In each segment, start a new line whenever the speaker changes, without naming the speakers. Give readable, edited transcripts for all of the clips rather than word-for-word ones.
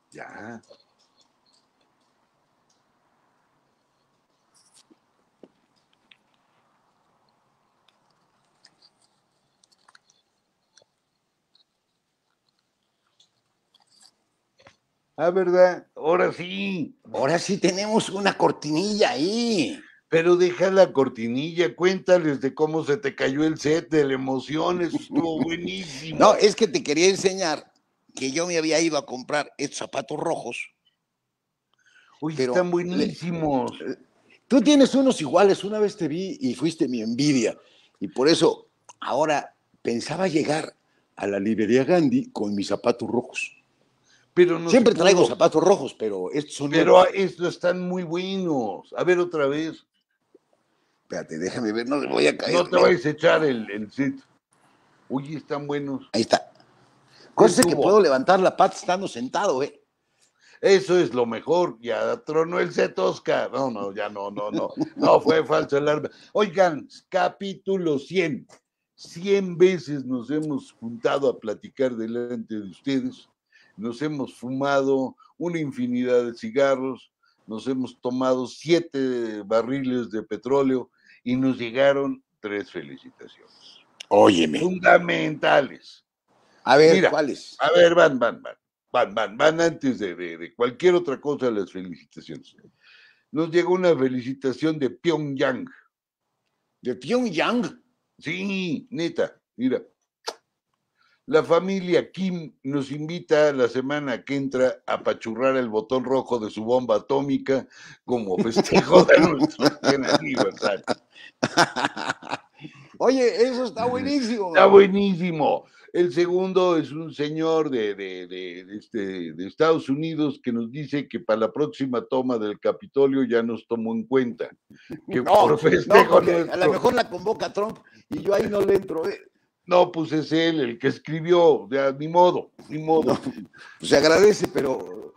Ya. Ah, ¿verdad? Ahora sí.
Ahora sí tenemos una cortinilla ahí.
Pero deja la cortinilla, cuéntales de cómo se te cayó el set, de la emoción, eso estuvo buenísimo.
No, es que te quería enseñar que yo me había ido a comprar estos zapatos rojos.
Uy,
Pero
están buenísimos.
tú tienes unos iguales, una vez te vi y fuiste mi envidia. Y por eso ahora pensaba llegar a la librería Gandhi con mis zapatos rojos.
Pero no se
Siempre traigo
pudo.
zapatos rojos, pero estos son
Pero
nuevos.
estos están muy buenos. A ver otra vez.
Espérate, déjame ver, no me voy a caer.
No te
Mira,
vayas a echar el set. Oye, están buenos.
ahí está. Cosa que
Estuvo.
puedo levantar la pata estando sentado, ¿eh?
Eso es lo mejor. Ya tronó el set, Oscar. No, no, ya no, no, no. No fue falso alarma. Oigan, capítulo 100. 100 veces nos hemos juntado a platicar delante de ustedes. Nos hemos fumado una infinidad de cigarros. Nos hemos tomado 7 barriles de petróleo y nos llegaron 3 felicitaciones.
Óyeme.
Fundamentales.
A ver,
Mira,
¿cuáles?
a ver, van antes de cualquier otra cosa las felicitaciones. Nos llegó una felicitación de Pyongyang.
¿De Pyongyang?
Sí, neta, mira. La familia Kim nos invita la semana que entra a apachurrar el botón rojo de su bomba atómica como festejo de nuestro 100 aniversario.
Oye, eso está buenísimo,
Está
mano.
buenísimo. El segundo es un señor de Estados Unidos que nos dice que para la próxima toma del Capitolio ya nos tomó en cuenta, que
No,
por
no,
festejo
porque a lo
nuestro.
mejor la convoca Trump y yo ahí no le entro.
No, pues es él el que escribió, ya, ni modo, ni
No,
modo.
pues se agradece, pero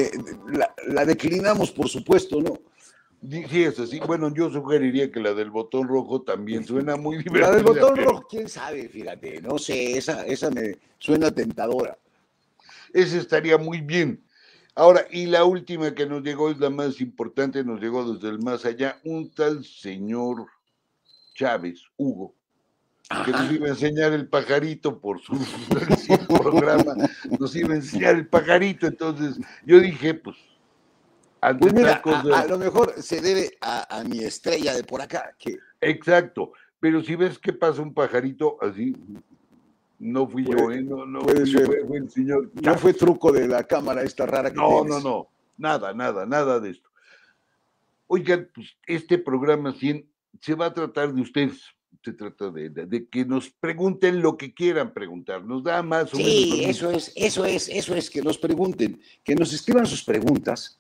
la declinamos, por supuesto, ¿no?
Sí, es así. Bueno, yo sugeriría que la del botón rojo también suena muy
La del
divertida,
botón
pero
rojo, quién sabe, fíjate, no sé, esa me suena tentadora.
ese estaría muy bien. Ahora, y la última que nos llegó es la más importante, nos llegó desde el más allá, un tal señor Chávez, Hugo, que nos
Ajá.
iba a enseñar el pajarito por su recién programa, nos iba a enseñar el pajarito, entonces yo dije, pues, ante
Pues
tal
mira,
cosa,
a lo mejor se debe a mi estrella de por acá, que
exacto, pero si ves que pasa un pajarito así, no fui yo,
puede,
no, no
puede
fui,
ser.
fue el señor
No fue
Chávez.
truco de la cámara esta rara que
No, no,
tienes.
no, nada, nada, nada de esto. Oigan, pues este programa 100 se va a tratar de ustedes. Se trata de que nos pregunten lo que quieran preguntar. Nos da más o menos lo
Sí,
mismo.
eso es, que nos pregunten, que nos escriban sus preguntas.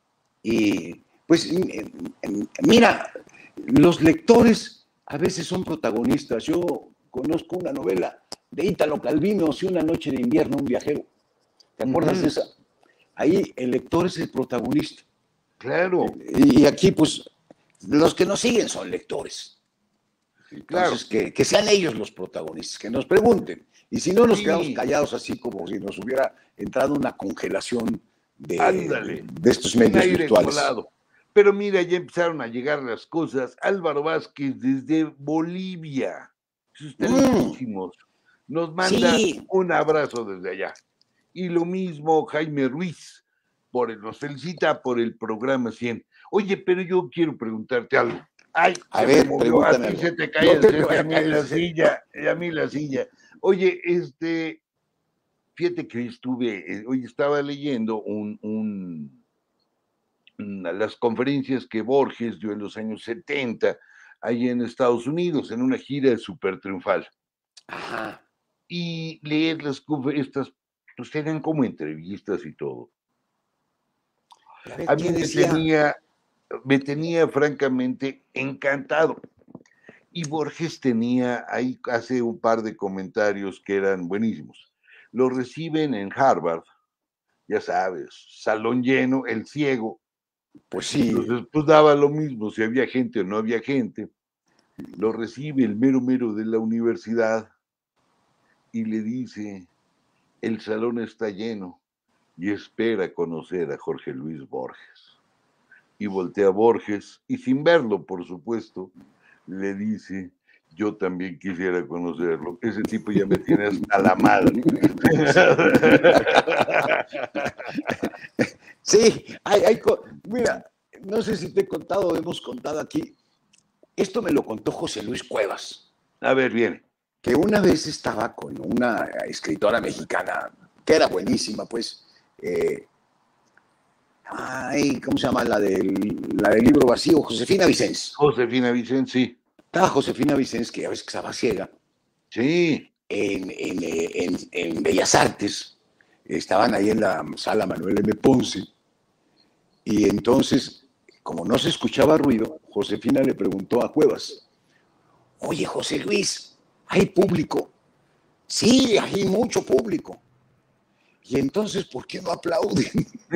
Y pues mira, los lectores a veces son protagonistas. Yo conozco una novela de Ítalo Calvino, Si una noche de invierno, un viajero. ¿Te acuerdas de
Ujú,
esa? Ahí el lector es el protagonista.
claro,
Y aquí, pues, los que nos siguen son lectores. Entonces,
claro.
que sean ellos los protagonistas, que nos pregunten. Y si no, nos quedamos
Sí,
callados así como si nos hubiera entrado una congelación
ándale.
de estos
Un
medios
aire
virtuales.
colado. Pero mira, ya empezaron a llegar las cosas. Álvaro Vázquez desde Bolivia. Eso está
Mm,
lejísimos. Nos manda
sí,
un abrazo desde allá. Y lo mismo Jaime Ruiz, nos felicita por el programa 100. Oye, pero yo quiero preguntarte algo. Ay,
a
se me
ver,
movió, a
pregúntame
ti
algo.
se te cae
No
el
te, te
set, y
vaya
a
a
mí
caer
la
ese set.
silla, y a mí la silla. Oye, fíjate que hoy estaba leyendo las conferencias que Borges dio en los años 70, ahí en Estados Unidos, en una gira súper triunfal.
Ajá.
Y leer estas, pues eran como entrevistas y todo.
A ver,
A mí
¿qué decía?
me tenía francamente encantado. Y Borges tenía ahí, hace un par de comentarios que eran buenísimos. Lo reciben en Harvard, ya sabes, salón lleno, el ciego.
Pues sí,
Entonces, pues daba lo mismo si había gente o no había gente. Lo recibe el mero mero de la universidad y le dice, el salón está lleno, y espera conocer a Jorge Luis Borges. Y voltea a Borges, y sin verlo, por supuesto, le dice: yo también quisiera conocerlo. Ese tipo ya me tiene hasta la madre.
Sí, mira, no sé si te he contado, hemos contado aquí. Esto me lo contó José Luis Cuevas.
A ver, viene.
Que una vez estaba con una escritora mexicana que era buenísima, pues. ¿Cómo se llama? La del libro vacío, Josefina Vicens.
Josefina Vicens, sí.
Estaba Josefina Vicens, que a veces estaba ciega.
Sí.
En Bellas Artes. Estaban ahí en la sala Manuel M. Ponce. Y entonces, como no se escuchaba ruido, Josefina le preguntó a Cuevas: oye, José Luis, ¿hay público? Sí, hay mucho público. Y entonces, ¿por qué no aplauden?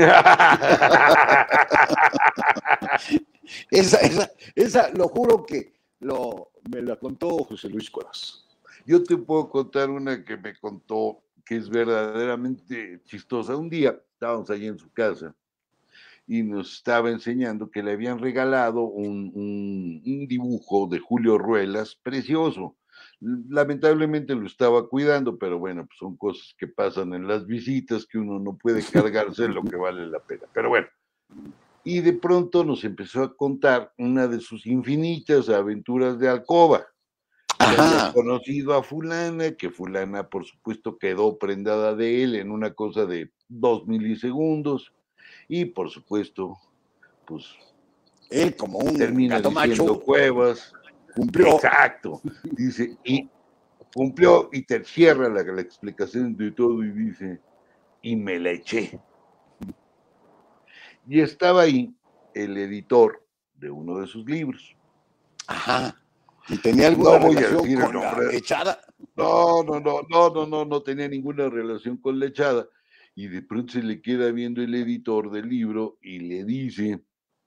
esa, lo juro que me la contó José Luis Cuevas.
Yo te puedo contar una que me contó, que es verdaderamente chistosa. Un día estábamos allí en su casa y nos estaba enseñando que le habían regalado un dibujo de Julio Ruelas precioso. Lamentablemente lo estaba cuidando, pero bueno, pues son cosas que pasan en las visitas, que uno no puede cargarse lo que vale la pena. Pero bueno, y de pronto nos empezó a contar una de sus infinitas aventuras de alcoba. Que había conocido a fulana, que fulana por supuesto quedó prendada de él en una cosa de 2 milisegundos, y por supuesto, pues
él como un
termina
gato
diciendo
macho,
Cuevas,
cumplió.
Exacto, dice, y cumplió, y te cierra la explicación de todo y dice, y me la eché. Y estaba ahí el editor de uno de sus libros.
Ajá. ¿Y tenía alguna relación con
la
echada?
No tenía ninguna relación con la echada. Y de pronto se le queda viendo el editor del libro y le dice: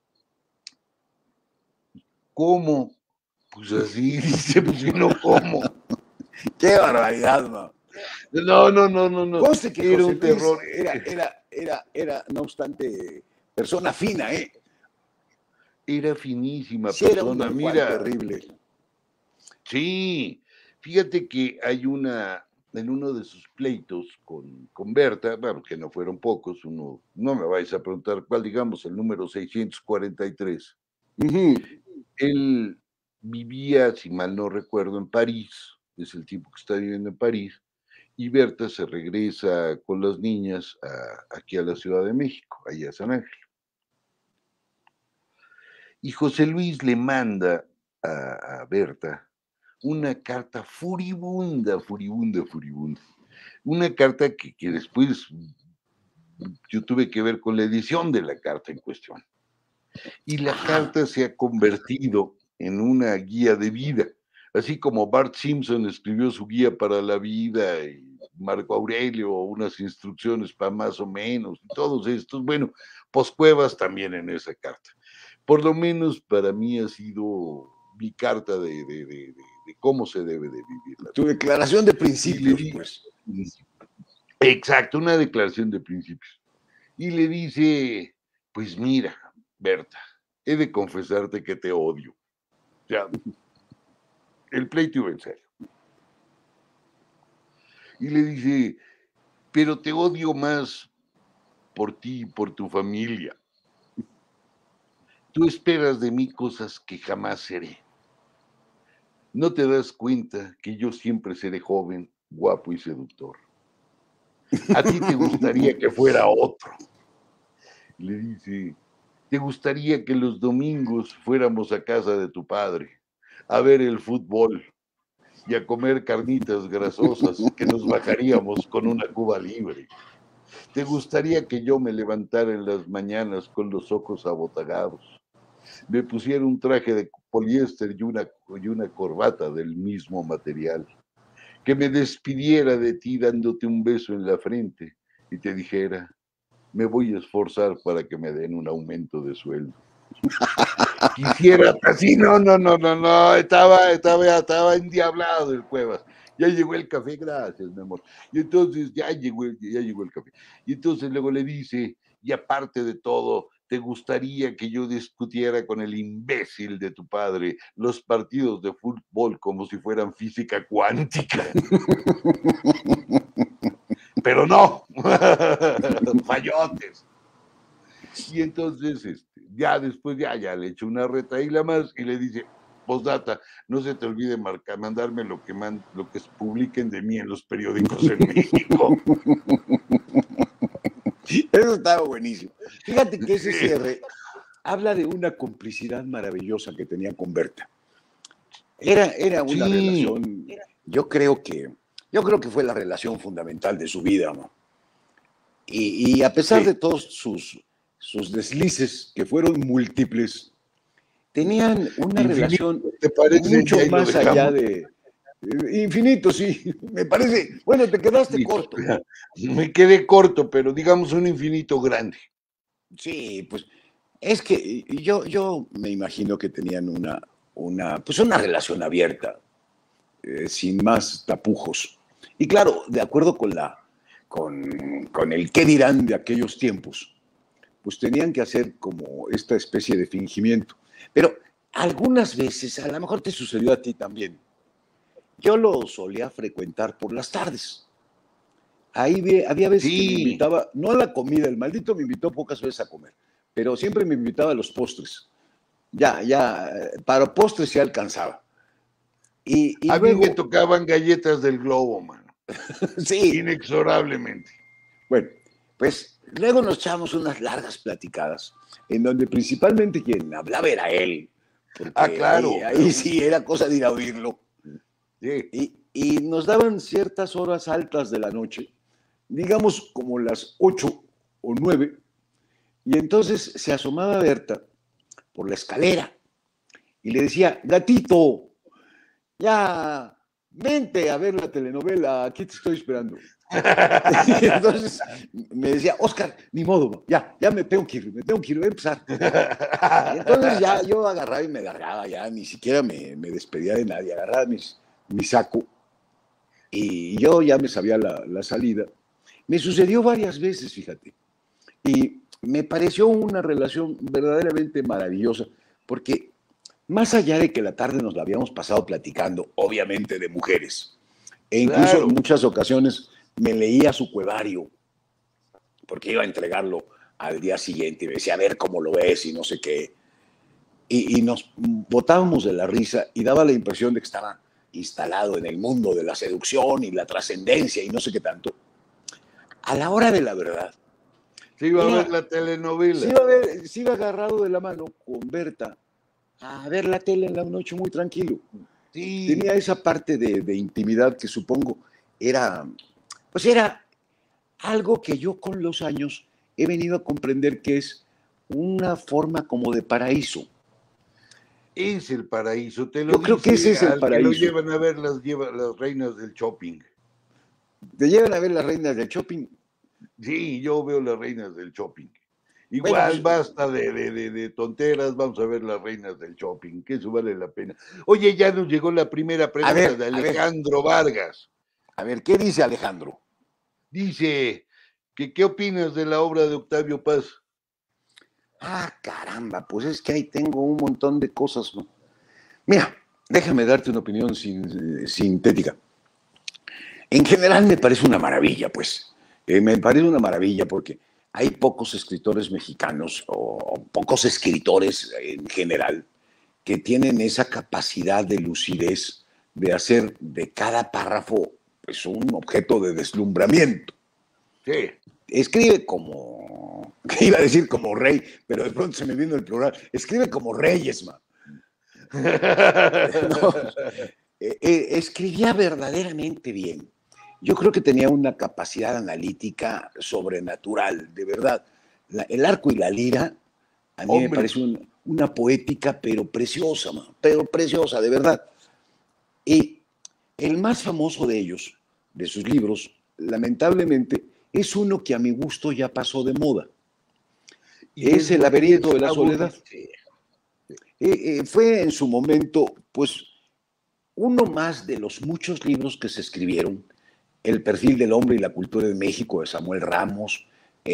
¿cómo? Pues así, dice, pues si no, ¿cómo?
¡Qué barbaridad, man!
No.
Conste que
era
José
un terror.
Era, no obstante, persona fina, ¿eh?
Era finísima
Sí,
persona,
era
mira.
terrible.
Sí, fíjate que hay en uno de sus pleitos con Berta, bueno, que no fueron pocos, no me vais a preguntar cuál, digamos, el número 643. Él vivía, si mal no recuerdo, en París, es el tipo que está viviendo en París, y Berta se regresa con las niñas aquí a la Ciudad de México, allá a San Ángel. Y José Luis le manda a Berta una carta furibunda. Una carta que después yo tuve que ver con la edición de la carta en cuestión. Y la carta se ha convertido en una guía de vida, así como Bart Simpson escribió su guía para la vida y Marco Aurelio unas instrucciones para más o menos, y todos estos, bueno, pues Cuevas también en esa carta. Por lo menos para mí ha sido mi carta de cómo se debe de vivir.
Tu declaración de principios, pues.
Exacto, una declaración de principios. Y le dice, pues mira, Berta, he de confesarte que te odio. O sea, el pleito iba en serio. Y le dice, pero te odio más por ti y por tu familia. Tú esperas de mí cosas que jamás seré. No te das cuenta que yo siempre seré joven, guapo y seductor. A ti te gustaría que fuera otro. Le dice, te gustaría que los domingos fuéramos a casa de tu padre a ver el fútbol y a comer carnitas grasosas que nos bajaríamos con una Cuba libre. Te gustaría que yo me levantara en las mañanas con los ojos abotagados, me pusiera un traje de poliéster y una corbata del mismo material, que me despidiera de ti dándote un beso en la frente y te dijera, me voy a esforzar para que me den un aumento de sueldo. Quisiera así, no, estaba endiablado el Cuevas. ya llegó el café, gracias, mi amor. Y entonces ya llegó el café. Y entonces luego le dice, y aparte de todo, ¿te gustaría que yo discutiera con el imbécil de tu padre los partidos de fútbol como si fueran física cuántica? Pero no, fallotes. Y entonces, ya después, ya le echó una retaíla más y le dice, postdata, no se te olvide mandarme lo que publiquen de mí en los periódicos en México.
Eso estaba buenísimo. Fíjate que ese cierre habla de una complicidad maravillosa que tenía con Berta. Era una relación, yo creo que fue la relación fundamental de su vida, ¿no? Y a pesar de todos sus deslices, que fueron múltiples, tenían una relación mucho más allá de... Infinito, sí, me parece. Bueno, te quedaste corto.
Me quedé corto, pero digamos un infinito grande.
Sí, pues es que yo me imagino que tenían una relación abierta, sin más tapujos. Y claro, de acuerdo con el qué dirán de aquellos tiempos, pues tenían que hacer como esta especie de fingimiento. Pero algunas veces, a lo mejor te sucedió a ti también, yo lo solía frecuentar por las tardes. Ahí había veces que me invitaba, no a la comida, el maldito me invitó pocas veces a comer, pero siempre me invitaba a los postres. Para postres ya alcanzaba. Y
a
luego,
mí me tocaban galletas del Globo, mano.
Sí.
Inexorablemente.
Bueno, pues luego nos echamos unas largas platicadas, en donde principalmente quien hablaba era él.
Claro.
Ahí sí era cosa de ir a oírlo.
Sí.
Y nos daban ciertas horas altas de la noche, digamos como las 8 o 9, y entonces se asomaba Berta por la escalera y le decía, gatito, ya, vente a ver la telenovela, aquí te estoy esperando. Y entonces me decía, Óscar, ni modo, ya me tengo que ir, voy a empezar. Y entonces ya yo agarraba y me largaba, ya ni siquiera me despedía de nadie, agarraba mi saco y yo ya me sabía la salida. Me sucedió varias veces, fíjate, y me pareció una relación verdaderamente maravillosa, porque más allá de que la tarde nos la habíamos pasado platicando, obviamente de mujeres, e incluso en muchas ocasiones me leía su cuevario, porque iba a entregarlo al día siguiente y me decía, a ver cómo lo ves y no sé qué. Y nos botábamos de la risa y daba la impresión de que estaba instalado en el mundo de la seducción y la trascendencia y no sé qué tanto. A la hora de la verdad.
Se iba a ver la telenovela.
Se iba agarrado de la mano con Berta a ver la tele en la noche muy tranquilo. Sí. Tenía esa parte de intimidad que supongo era algo que yo con los años he venido a comprender que es una forma como de paraíso.
Es el paraíso, te lo
Yo creo que ese es el paraíso.
Que lo llevan a ver las reinas del shopping.
¿Te llevan a ver las reinas del shopping?
Sí, yo veo las reinas del shopping. Igual basta de tonteras, vamos a ver las reinas del shopping, que eso vale la pena. Oye, ya nos llegó la primera pregunta de Alejandro Vargas.
A ver, ¿qué dice Alejandro?
Dice, ¿qué opinas de la obra de Octavio Paz?
Caramba, pues es que ahí tengo un montón de cosas, ¿no? Mira, déjame darte una opinión sintética. En general me parece una maravilla, pues. Me parece una maravilla porque hay pocos escritores mexicanos o pocos escritores en general que tienen esa capacidad de lucidez de hacer de cada párrafo pues un objeto de deslumbramiento.
Sí.
Escribe como, que iba a decir como rey, pero de pronto se me vino el plural. Escribe como reyes, man. No, escribía verdaderamente bien. Yo creo que tenía una capacidad analítica sobrenatural, de verdad. El arco y la lira, a mí me parece una poética, pero preciosa, man, pero preciosa, de verdad. Y el más famoso de ellos, de sus libros, lamentablemente, es uno que a mi gusto ya pasó de moda. Es El laberinto de la soledad. Fue en su momento, pues, uno más de los muchos libros que se escribieron, El perfil del hombre y la cultura de México, de Samuel Ramos,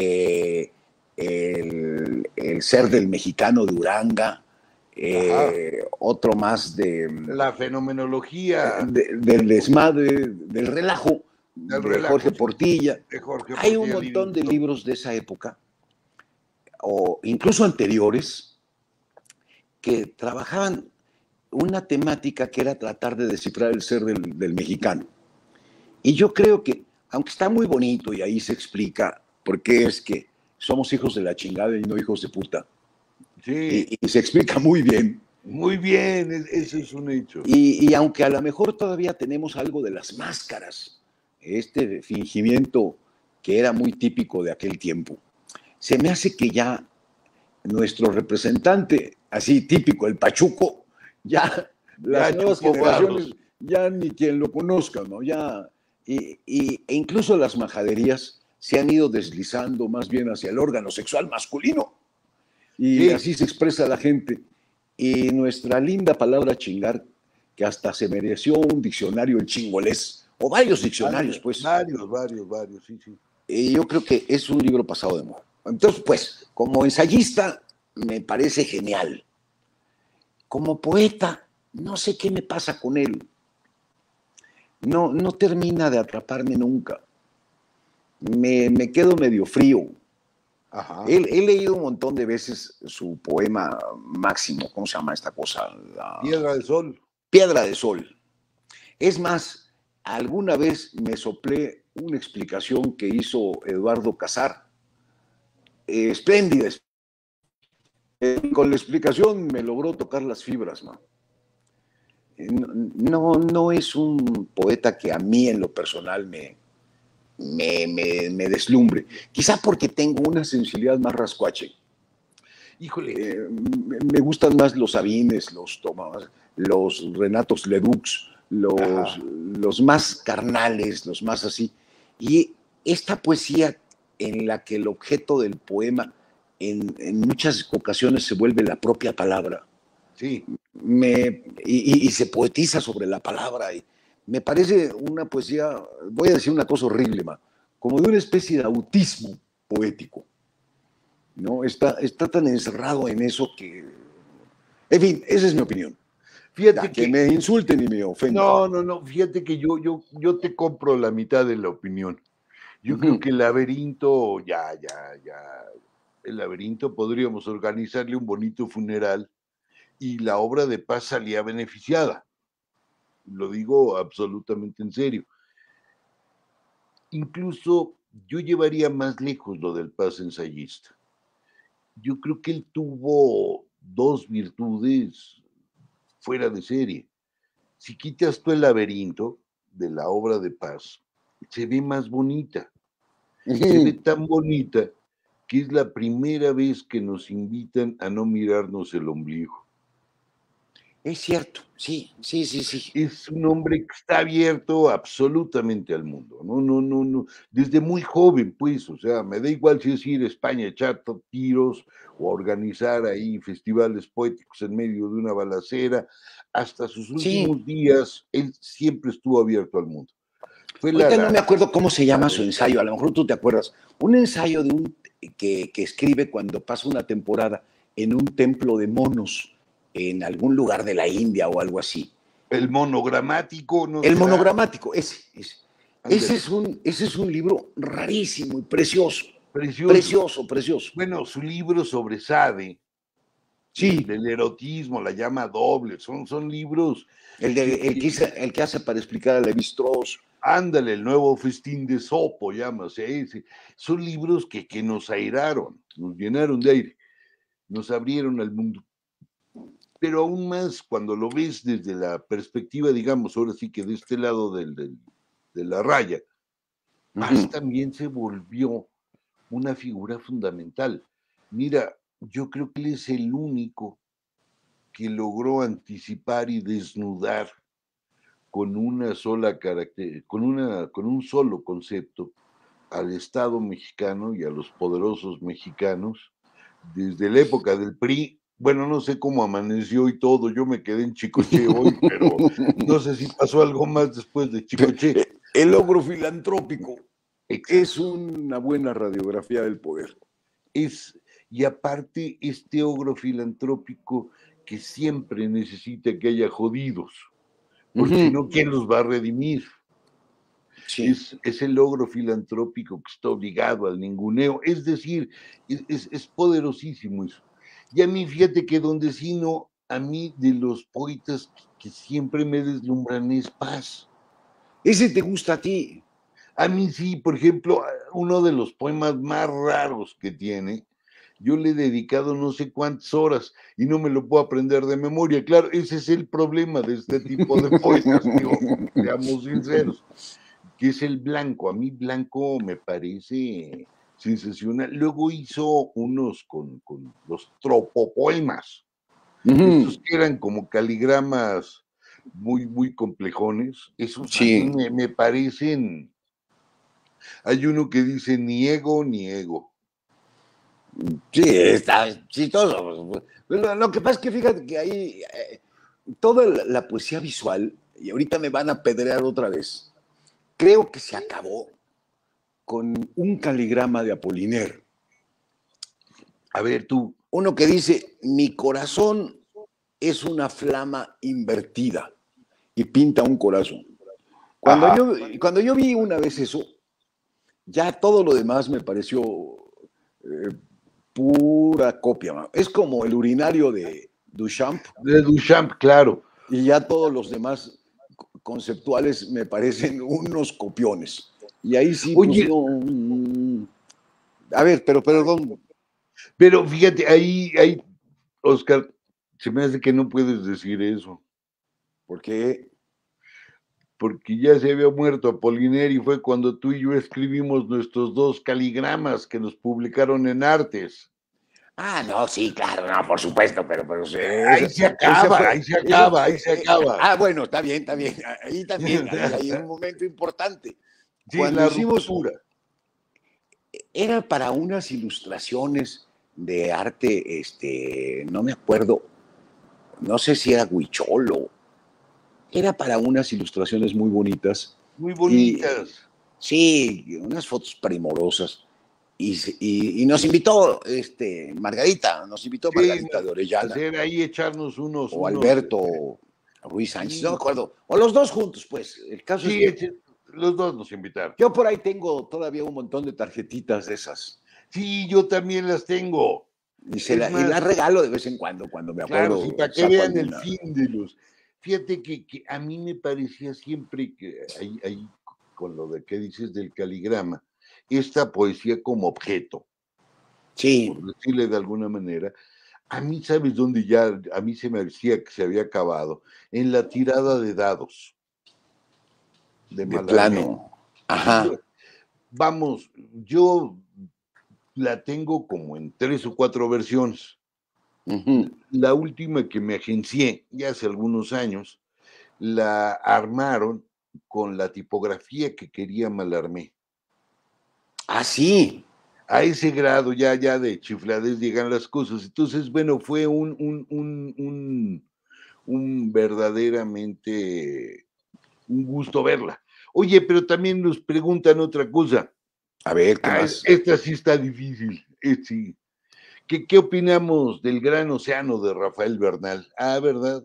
el ser del mexicano de Uranga,
Ajá.
otro más
La fenomenología
del desmadre, del relajo,
del
de Jorge
relajo, sí,
Portilla.
de Jorge
Hay un
Portilla
montón de
Livingstone.
libros de esa época, o incluso anteriores, que trabajaban una temática que era tratar de descifrar el ser del mexicano. Y yo creo que, aunque está muy bonito y ahí se explica por qué es que somos hijos de la chingada y no hijos de puta,
Sí,
y se explica muy bien,
muy bien, eso es un hecho.
y aunque a lo mejor todavía tenemos algo de las máscaras, este fingimiento que era muy típico de aquel tiempo, se me hace que ya nuestro representante, así típico, el Pachuco, ya las
Ya
nuevas
chupó
generaciones,
varos.
ya ni quien lo conozca, ¿no? Ya, e incluso las majaderías se han ido deslizando más bien hacia el órgano sexual masculino. Y
Sí,
así se expresa la gente. Y nuestra linda palabra chingar, que hasta se mereció un diccionario en chingolés, o varios diccionarios, pues,
varios, sí, sí.
yo creo que es un libro pasado de moda. Entonces, pues, como ensayista, me parece genial. Como poeta, no sé qué me pasa con él. No, no termina de atraparme nunca. Me quedo medio frío.
Ajá.
He leído un montón de veces su poema máximo, ¿cómo se llama esta cosa?
Piedra del Sol.
Piedra de Sol. Es más, alguna vez me soplé una explicación que hizo Eduardo Casar, espléndida. Con la explicación me logró tocar las fibras, ¿no? No, no es un poeta que a mí en lo personal me deslumbre. Quizá porque tengo una sensibilidad más rascuache.
Híjole,
Me gustan más los Sabines, los Tomás, los Renatos Ledux,
ajá.
los más carnales, los más así. Y esta poesía en la que el objeto del poema en muchas ocasiones se vuelve la propia palabra
Sí,
y se poetiza sobre la palabra. Y me parece una poesía, voy a decir una cosa horrible, como de una especie de autismo poético. ¿No? Está tan encerrado en eso que... En fin, esa es mi opinión. Ya,
fíjate
que
que,
me insulten y me ofendan.
no, fíjate que yo te compro la mitad de la opinión. Yo creo
Ujú.
que el laberinto, el laberinto podríamos organizarle un bonito funeral y la obra de paz salía beneficiada. Lo digo absolutamente en serio. Incluso yo llevaría más lejos lo del paz ensayista. Yo creo que él tuvo dos virtudes fuera de serie. Si quitas tú el laberinto de la obra de paz, se ve más bonita. Se ve
Ujú.
tan bonita que es la primera vez que nos invitan a no mirarnos el ombligo.
Es cierto, sí, sí, sí, sí.
Es un hombre que está abierto absolutamente al mundo, no, desde muy joven, pues, o sea, me da igual si es ir a España a echar tiros o a organizar ahí festivales poéticos en medio de una balacera, hasta sus
Sí.
últimos días, él siempre estuvo abierto al mundo. Fue
Ahorita no me acuerdo cómo se
la
llama su
ventaja.
ensayo, a lo mejor tú te acuerdas. Un ensayo de que escribe cuando pasa una temporada en un templo de monos en algún lugar de la India o algo así.
El monogramático no
El
será,
monogramático,
ándale,
ese es un libro rarísimo y precioso,
precioso.
precioso, precioso.
Bueno, su libro sobre Sade,
Sí,
del erotismo, la llama doble, son libros que
el que hace para explicar a Levi Strauss.
ándale, el nuevo festín de Sopo, llámase ese. Son libros que nos airaron, nos llenaron de aire, nos abrieron al mundo. Pero aún más cuando lo ves desde la perspectiva, digamos, ahora sí que de este lado de la raya, Paz
Ujú.
también se volvió una figura fundamental. Mira, yo creo que él es el único que logró anticipar y desnudar con una sola carácter, con un solo concepto al Estado mexicano y a los poderosos mexicanos desde la época del PRI bueno, no sé cómo amaneció y todo, yo me quedé en Chicoche hoy, pero no sé si pasó algo más después de Chicoche.
El logro filantrópico
Exacto.
es una buena radiografía del poder.
Y aparte, este ogro filantrópico que siempre necesita que haya jodidos, porque si no, ¿quién los va a redimir?
Sí.
Es el logro filantrópico que está obligado al ninguneo, es decir, es poderosísimo eso. Y a mí, fíjate que donde sí no, a mí de los poetas que siempre me deslumbran es Paz.
¿Ese te gusta a ti?
A mí sí, por ejemplo, uno de los poemas más raros que tiene, yo le he dedicado no sé cuántas horas y no me lo puedo aprender de memoria. Claro, ese es el problema de este tipo de poetas, digo, seamos sinceros, que es el Blanco. A mí Blanco me parece sensacional. Luego hizo unos con los tropopoemas, estos que eran como caligramas muy complejones. Esos a mí
Sí.
me parecen. Hay uno que dice ni ego ni ego.
Sí, está chistoso. Lo que pasa es que fíjate que ahí toda la poesía visual, y ahorita me van a pedrear otra vez, creo que se acabó con un caligrama de Apollinaire.
A ver, tú.
Uno que dice, mi corazón es una flama invertida y pinta un corazón. Cuando yo vi una vez eso, ya todo lo demás me pareció pura copia. Es como el urinario de Duchamp.
De Duchamp, claro.
Y ya todos los demás conceptuales me parecen unos copiones. Y ahí sí,
Oye,
pues no. A ver, pero perdón.
pero fíjate, ahí, Oscar, se me hace que no puedes decir eso.
¿Por qué?
Porque ya se había muerto Apollinaire y fue cuando tú y yo escribimos nuestros dos caligramas que nos publicaron en Artes.
Ah, no, sí, claro, no, por supuesto, pero
Ahí se acaba, ahí se acaba, ahí se acaba.
bueno, está bien, está bien. Ahí también hay un momento importante.
Sí,
Cuando
la
hicimos,
ruptura.
era para unas ilustraciones de arte, no me acuerdo, no sé si era Huicholo, era para unas ilustraciones muy bonitas.
Muy
Y
bonitas.
sí, unas fotos primorosas. Y nos invitó
Sí,
Margarita de Orellana,
hacer ahí, echarnos
o Alberto Ruiz Sánchez, no me
sí,
acuerdo, o los dos juntos, pues. El caso es
sí,
que
los dos nos invitaron.
yo por ahí tengo todavía un montón de tarjetitas de esas.
Sí, yo también las tengo. Es
Y
más,
las regalo de vez en cuando me
claro, sí,
acuerdo,
para que
saco
vean el
alguna.
fin de los. Fíjate que a mí me parecía siempre que ahí con lo de que dices del caligrama, esta poesía como objeto,
Sí.
por decirle de alguna manera, a mí, ¿sabes dónde ya? A mí se me decía que se había acabado, en la tirada de dados de
De
Mallarmé.
plano. Ajá.
Vamos, yo la tengo como en 3 o 4 versiones.
Uh-huh.
La última que me agencié, ya hace algunos años, la armaron con la tipografía que quería Mallarmé.
Ah, sí.
A ese grado ya de chifladez llegan las cosas. Entonces, bueno, fue un verdaderamente un gusto verla. Oye, pero también nos preguntan otra cosa.
A ver, ¿qué más?
Esta sí está difícil. Sí. ¿Qué opinamos del Gran Océano de Rafael Bernal? Ah, ¿verdad?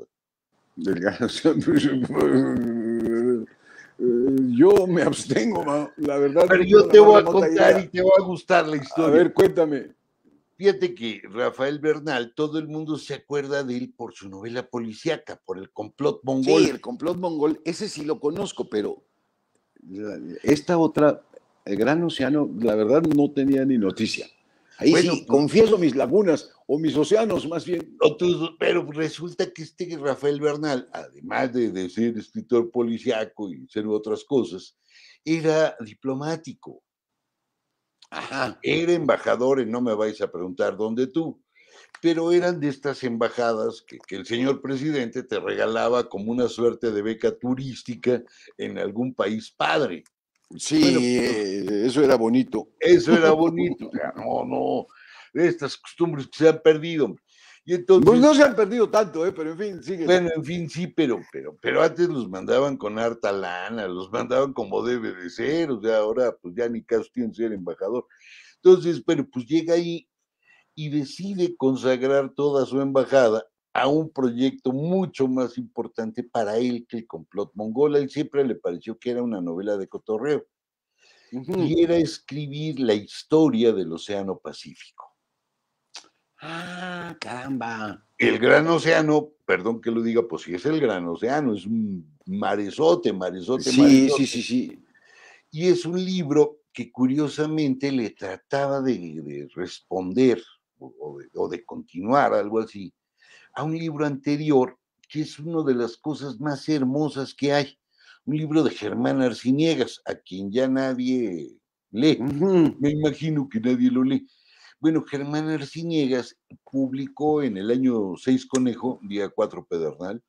Yo me abstengo, la verdad
Pero
no tengo
yo
la
te
más
voy a
remota
contar y
idea.
te va a gustar la
A
historia.
ver, cuéntame.
Fíjate que Rafael Bernal, todo el mundo se acuerda de él por su novela policíaca, por el complot
Sí,
mongol.
el complot mongol, ese sí lo conozco, pero esta otra, el Gran Océano, la verdad no tenía ni noticia. Ahí
Bueno,
sí, confieso mis lagunas, o mis océanos más bien.
pero resulta que este Rafael Bernal, además de ser escritor policíaco y ser otras cosas, era diplomático.
Ajá.
Era embajador, y no me vais a preguntar dónde tú, pero eran de estas embajadas que el señor presidente te regalaba como una suerte de beca turística en algún país padre. Bueno,
Sí, eso era bonito.
eso era bonito, o sea, no, estas costumbres que se han perdido. Y
Pues
entonces,
no se han perdido tanto, pero en fin, síguele.
bueno, en fin, sí, pero antes los mandaban con harta lana, los mandaban como debe de ser, o sea, ahora pues ya ni caso tiene ser embajador. Entonces, pero pues llega ahí y decide consagrar toda su embajada a un proyecto mucho más importante para él que el complot mongol. A él siempre le pareció que era una novela de cotorreo y era escribir la historia del Océano Pacífico.
Ah, caramba.
El Gran Océano, perdón que lo diga, pues sí es el Gran Océano, es un marezote, marezote,
Sí, sí,
marezote.
sí, sí.
Y es un libro que curiosamente le trataba de responder o de continuar, algo así, a un libro anterior, que es una de las cosas más hermosas que hay. Un libro de Germán Arciniegas, a quien ya nadie lee. Me imagino que nadie lo lee. Bueno, Germán Arciniegas publicó en el año 6 Conejo, día 4 Pedernal,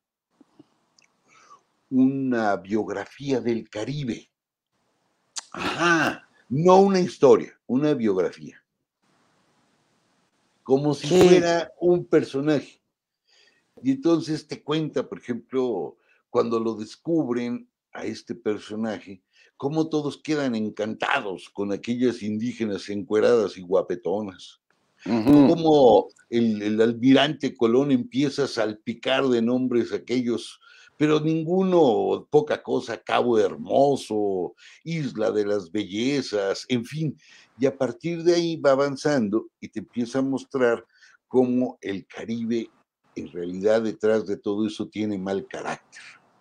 una biografía del Caribe.
Ajá.
No una historia, una biografía. Como si
¿Qué?
fuera un personaje. Y entonces te cuenta, por ejemplo, cuando lo descubren a este personaje, cómo todos quedan encantados con aquellas indígenas encueradas y guapetonas. Cómo el almirante Colón empieza a salpicar de nombres aquellos, pero ninguno, poca cosa, Cabo Hermoso, Isla de las Bellezas, en fin. Y a partir de ahí va avanzando y te empieza a mostrar cómo el Caribe, en realidad, detrás de todo eso, tiene mal carácter.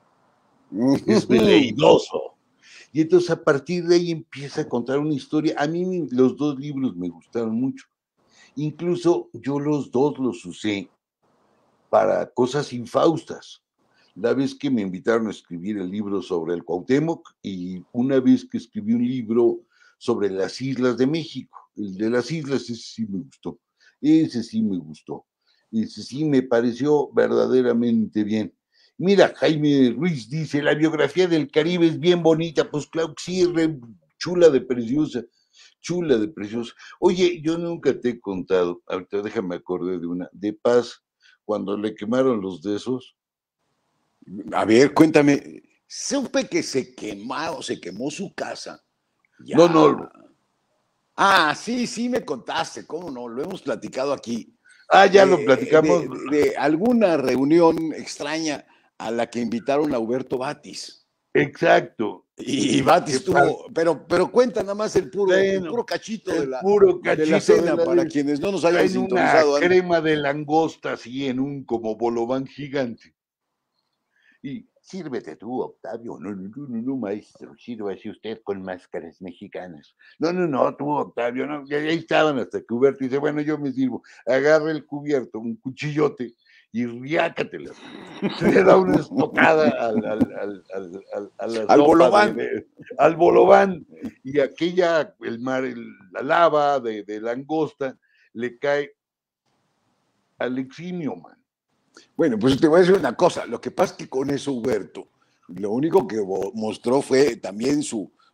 Es veleidoso. Y entonces a partir de ahí empieza a contar una historia. A mí los dos libros me gustaron mucho. Incluso yo los dos los usé para cosas infaustas. La vez que me invitaron a escribir el libro sobre el Cuauhtémoc y una vez que escribí un libro sobre las islas de México. El de las islas, ese sí me gustó. Ese sí me gustó. Ese sí me pareció verdaderamente bien. Mira, Jaime Ruiz dice, la biografía del Caribe es bien bonita. Pues claro que sí, es re chula de preciosa. Chula de preciosa. Oye, yo nunca te he contado, ahorita déjame acordar de una, de Paz, cuando le quemaron los de esos.
A ver, cuéntame. Supe que se quemó su casa.
No,
Ya.
no.
Ah, sí, sí me contaste, cómo no, lo hemos platicado aquí.
Ah, ya lo platicamos.
De alguna reunión extraña a la que invitaron a Huberto Batis.
Exacto.
Y Batis
Que para,
tuvo, pero cuenta nada más el
bueno,
puro cachito
el puro
de la
cachito de
cena
la
para
de,
quienes no nos hayan
traen una
sintonizado antes.
crema de langosta así en un como bolobán gigante. Y sírvete tú, Octavio. No, no, no, no, no, maestro, sírvase usted con máscaras mexicanas. No, no, no, tú, Octavio, no. Y ahí estaban hasta que Huberto dice, bueno, yo me sirvo. Agarra el cubierto, un cuchillote, y riácatelas. Le da una estocada a la
Al
sopa
Bolobán.
al bolobán, y aquella, la lava de langosta, le cae al eximio, man.
Bueno, pues te voy a decir una cosa. Lo que pasa es que con eso Huberto, lo único que mostró fue también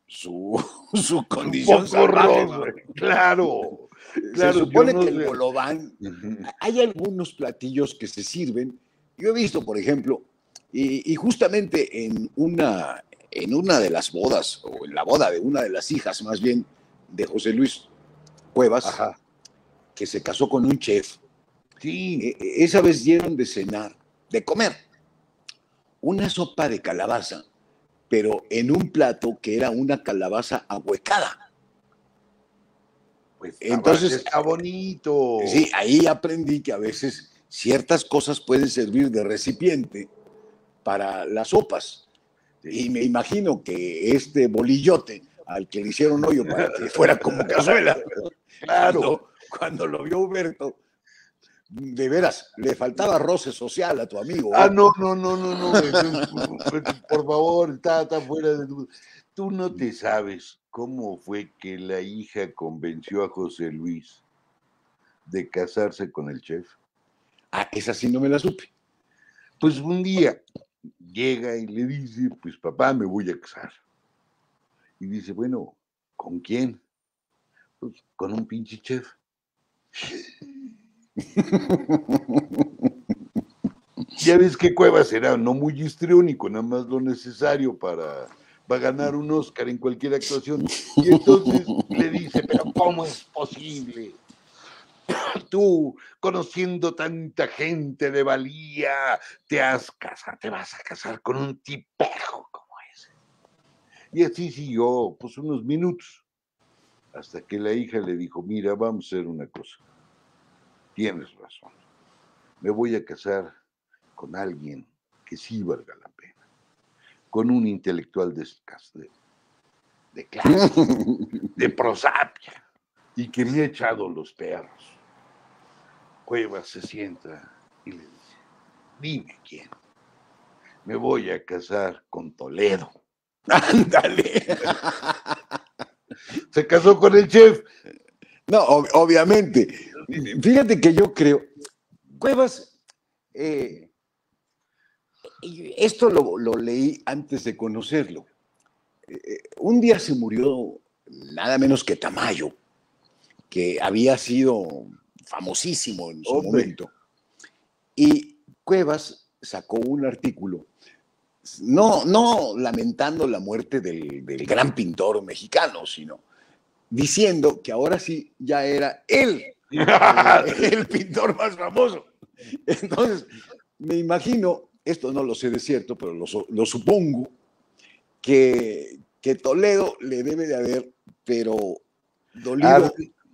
su
Un
condición
poco
salvaje,
rosa,
mano.
claro,
Se
claro, yo
supone
no
que el
sé.
bolobán, hay algunos platillos que se sirven. Yo he visto, por ejemplo, y justamente en una de las bodas, o en la boda de una de las hijas más bien, de José Luis Cuevas,
Ajá,
que se casó con un chef,
sí,
esa vez dieron de cenar, de comer, una sopa de calabaza, pero en un plato que era una calabaza ahuecada.
pues
Entonces,
está
sí,
bonito.
ahí aprendí que a veces ciertas cosas pueden servir de recipiente para las sopas. Y me
Sí.
imagino que este bolillote al que le hicieron hoyo para que fuera como cazuela,
Claro.
cuando lo vio Huberto, de veras, le faltaba roce social a tu amigo,
Ah,
¿eh?
no, no, no, no, no, por favor, está fuera de duda. Tú no te sabes cómo fue que la hija convenció a José Luis de casarse con el chef.
Ah, esa sí no me la supe.
Pues un día llega y le dice, pues papá, me voy a casar. Y dice, bueno, ¿con quién? Pues con un pinche chef. Ya ves que Cuevas era no muy histriónico, nada más lo necesario para ganar un Oscar en cualquier actuación. Y entonces le dice, pero ¿cómo es posible? Tú, conociendo tanta gente de valía, te vas a casar con un tipejo como ese. Y así siguió, pues unos minutos, hasta que la hija le dijo, mira, vamos a hacer una cosa. Tienes razón. Me voy a casar con alguien que sí valga la pena. Con un intelectual de clase, de prosapia, y que me ha echado los perros. Cuevas se sienta y le dice, dime quién. Me voy a casar con Toledo.
Ándale.
Se casó con el chef.
No, obviamente. Fíjate que yo creo, Cuevas, esto lo leí antes de conocerlo. Un día se murió nada menos que Tamayo, que había sido famosísimo en su momento. Y Cuevas sacó un artículo, no lamentando la muerte del gran pintor mexicano, sino diciendo que ahora sí ya era él el pintor más famoso. Entonces, me imagino, esto no lo sé de cierto, pero lo supongo, que Toledo le debe de haber, pero dolido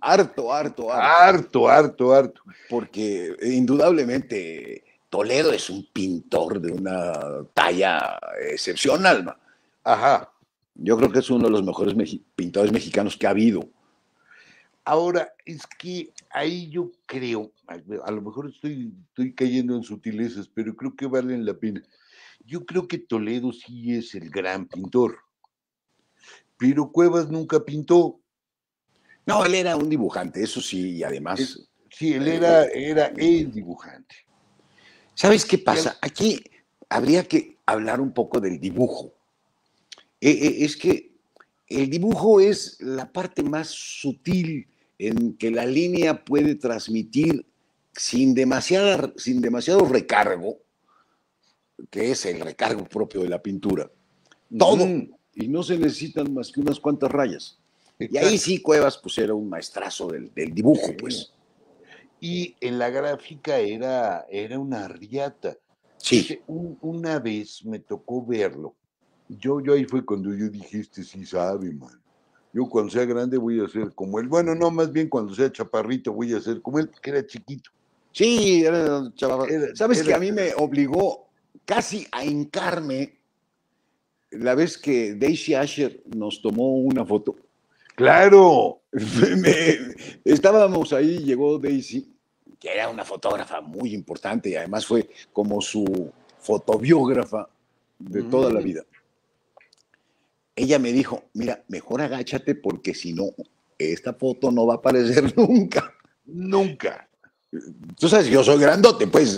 harto. Porque indudablemente Toledo es un pintor de una talla excepcional.
Ajá.
Yo creo que es uno de los mejores pintores mexicanos que ha habido.
Ahora, es que ahí yo creo, a lo mejor estoy cayendo en sutilezas, pero creo que valen la pena. Yo creo que Toledo sí es el gran pintor, pero Cuevas nunca pintó.
No, él era un dibujante, eso sí, y además...
Sí, él era el dibujante.
¿Sabes qué pasa? Aquí habría que hablar un poco del dibujo. Es que el dibujo es la parte más sutil en que la línea puede transmitir sin demasiado recargo, que es el recargo propio de la pintura, todo. Y no se necesitan más que unas cuantas rayas. Exacto. Y ahí sí Cuevas pues era un maestrazo del dibujo, pues.
Y en la gráfica era una riata.
Sí.
Una vez me tocó verlo. Yo ahí fue cuando yo dije, sí sabe, man. Yo cuando sea grande voy a ser como él. Bueno, no, más bien cuando sea chaparrito voy a ser como él, porque era chiquito.
Sí, era chaparrito. ¿Sabes que a mí me obligó casi a hincarme la vez que Daisy Asher nos tomó una foto?
¡Claro!
Estábamos ahí, llegó Daisy, que era una fotógrafa muy importante y además fue como su fotobiógrafa de toda la vida. Ella me dijo, mira, mejor agáchate porque si no, esta foto no va a aparecer nunca.
Nunca.
Tú sabes, yo soy grandote, pues.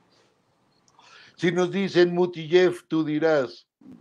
Si nos dicen Muti Jeff, tú dirás.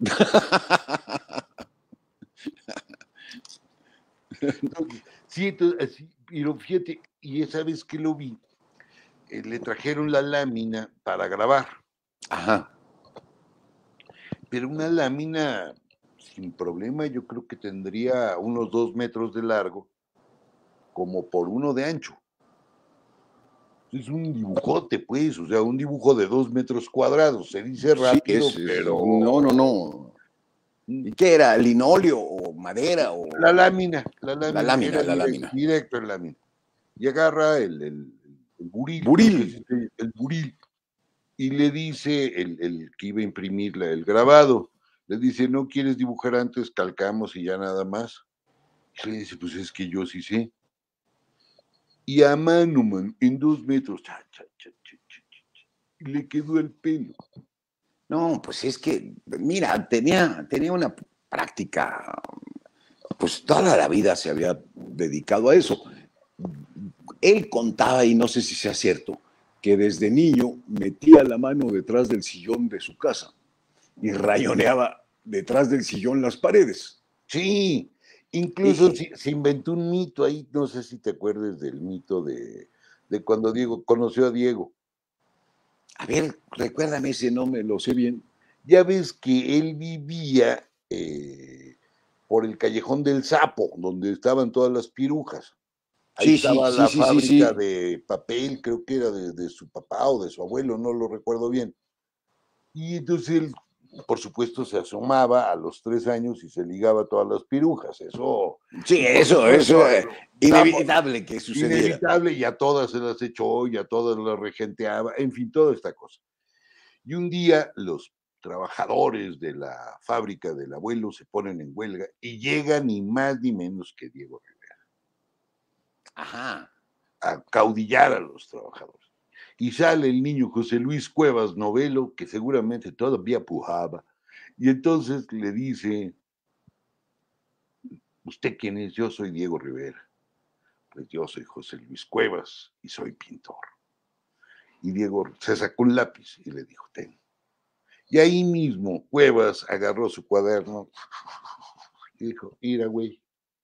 Sí, pero fíjate, y esa vez que lo vi, le trajeron la lámina para grabar.
Ajá.
Pero una lámina sin problema, yo creo que tendría unos 2 metros de largo, como por 1 de ancho. Es un dibujote, pues, o sea, un dibujo de 2 metros cuadrados. Se dice rápido,
sí,
pero...
No. ¿Y qué era? ¿Linóleo o madera? O...
La lámina.
La lámina.
Directo en lámina. Y agarra el buril.
Buril.
El buril. Y le dice el que iba a imprimir el grabado, le dice, ¿no quieres dibujar antes? Calcamos y ya nada más. Y le dice, pues es que yo sí sé. Y a mano, man, en 2 metros, y le quedó el pelo.
No, pues es que, mira, tenía una práctica, pues toda la vida se había dedicado a eso. Él contaba, y no sé si sea cierto, que desde niño metía la mano detrás del sillón de su casa y rayoneaba detrás del sillón las paredes.
Sí, incluso se inventó un mito ahí, no sé si te acuerdas del mito de de cuando Diego conoció a Diego.
A ver, recuérdame ese nombre, lo sé bien.
Ya ves que él vivía por el Callejón del Sapo, donde estaban todas las pirujas. Ahí
Sí, sí,
estaba
sí,
la
sí, sí,
fábrica
sí.
de papel, creo que era de su papá o de su abuelo, no lo recuerdo bien. Y entonces él, por supuesto, se asomaba a los 3 años y se ligaba a todas las pirujas. Eso,
Sí,
y por
eso
supuesto,
es
vamos,
inevitable que sucediera.
inevitable, y a todas se las echó, y a todas las regenteaba, en fin, toda esta cosa. Y un día los trabajadores de la fábrica del abuelo se ponen en huelga y llega ni más ni menos que Diego Rivera
Ajá.
a caudillar a los trabajadores. Y sale el niño José Luis Cuevas Novelo, que seguramente todavía pujaba, y entonces le dice, ¿usted quién es? Yo soy Diego Rivera. Pues yo soy José Luis Cuevas y soy pintor. Y Diego se sacó un lápiz y le dijo, ten. Y ahí mismo Cuevas agarró su cuaderno y dijo, mira, güey.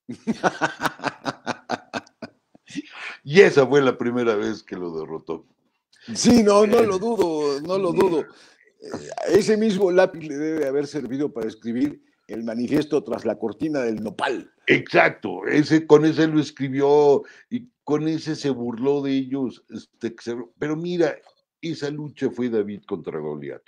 Y esa fue la primera vez que lo derrotó.
Sí, no, no lo dudo, no lo dudo. Ese mismo lápiz le debe haber servido para escribir el manifiesto tras la cortina del nopal.
Exacto, con ese lo escribió y con ese se burló de ellos. Pero mira, esa lucha fue David contra Goliat.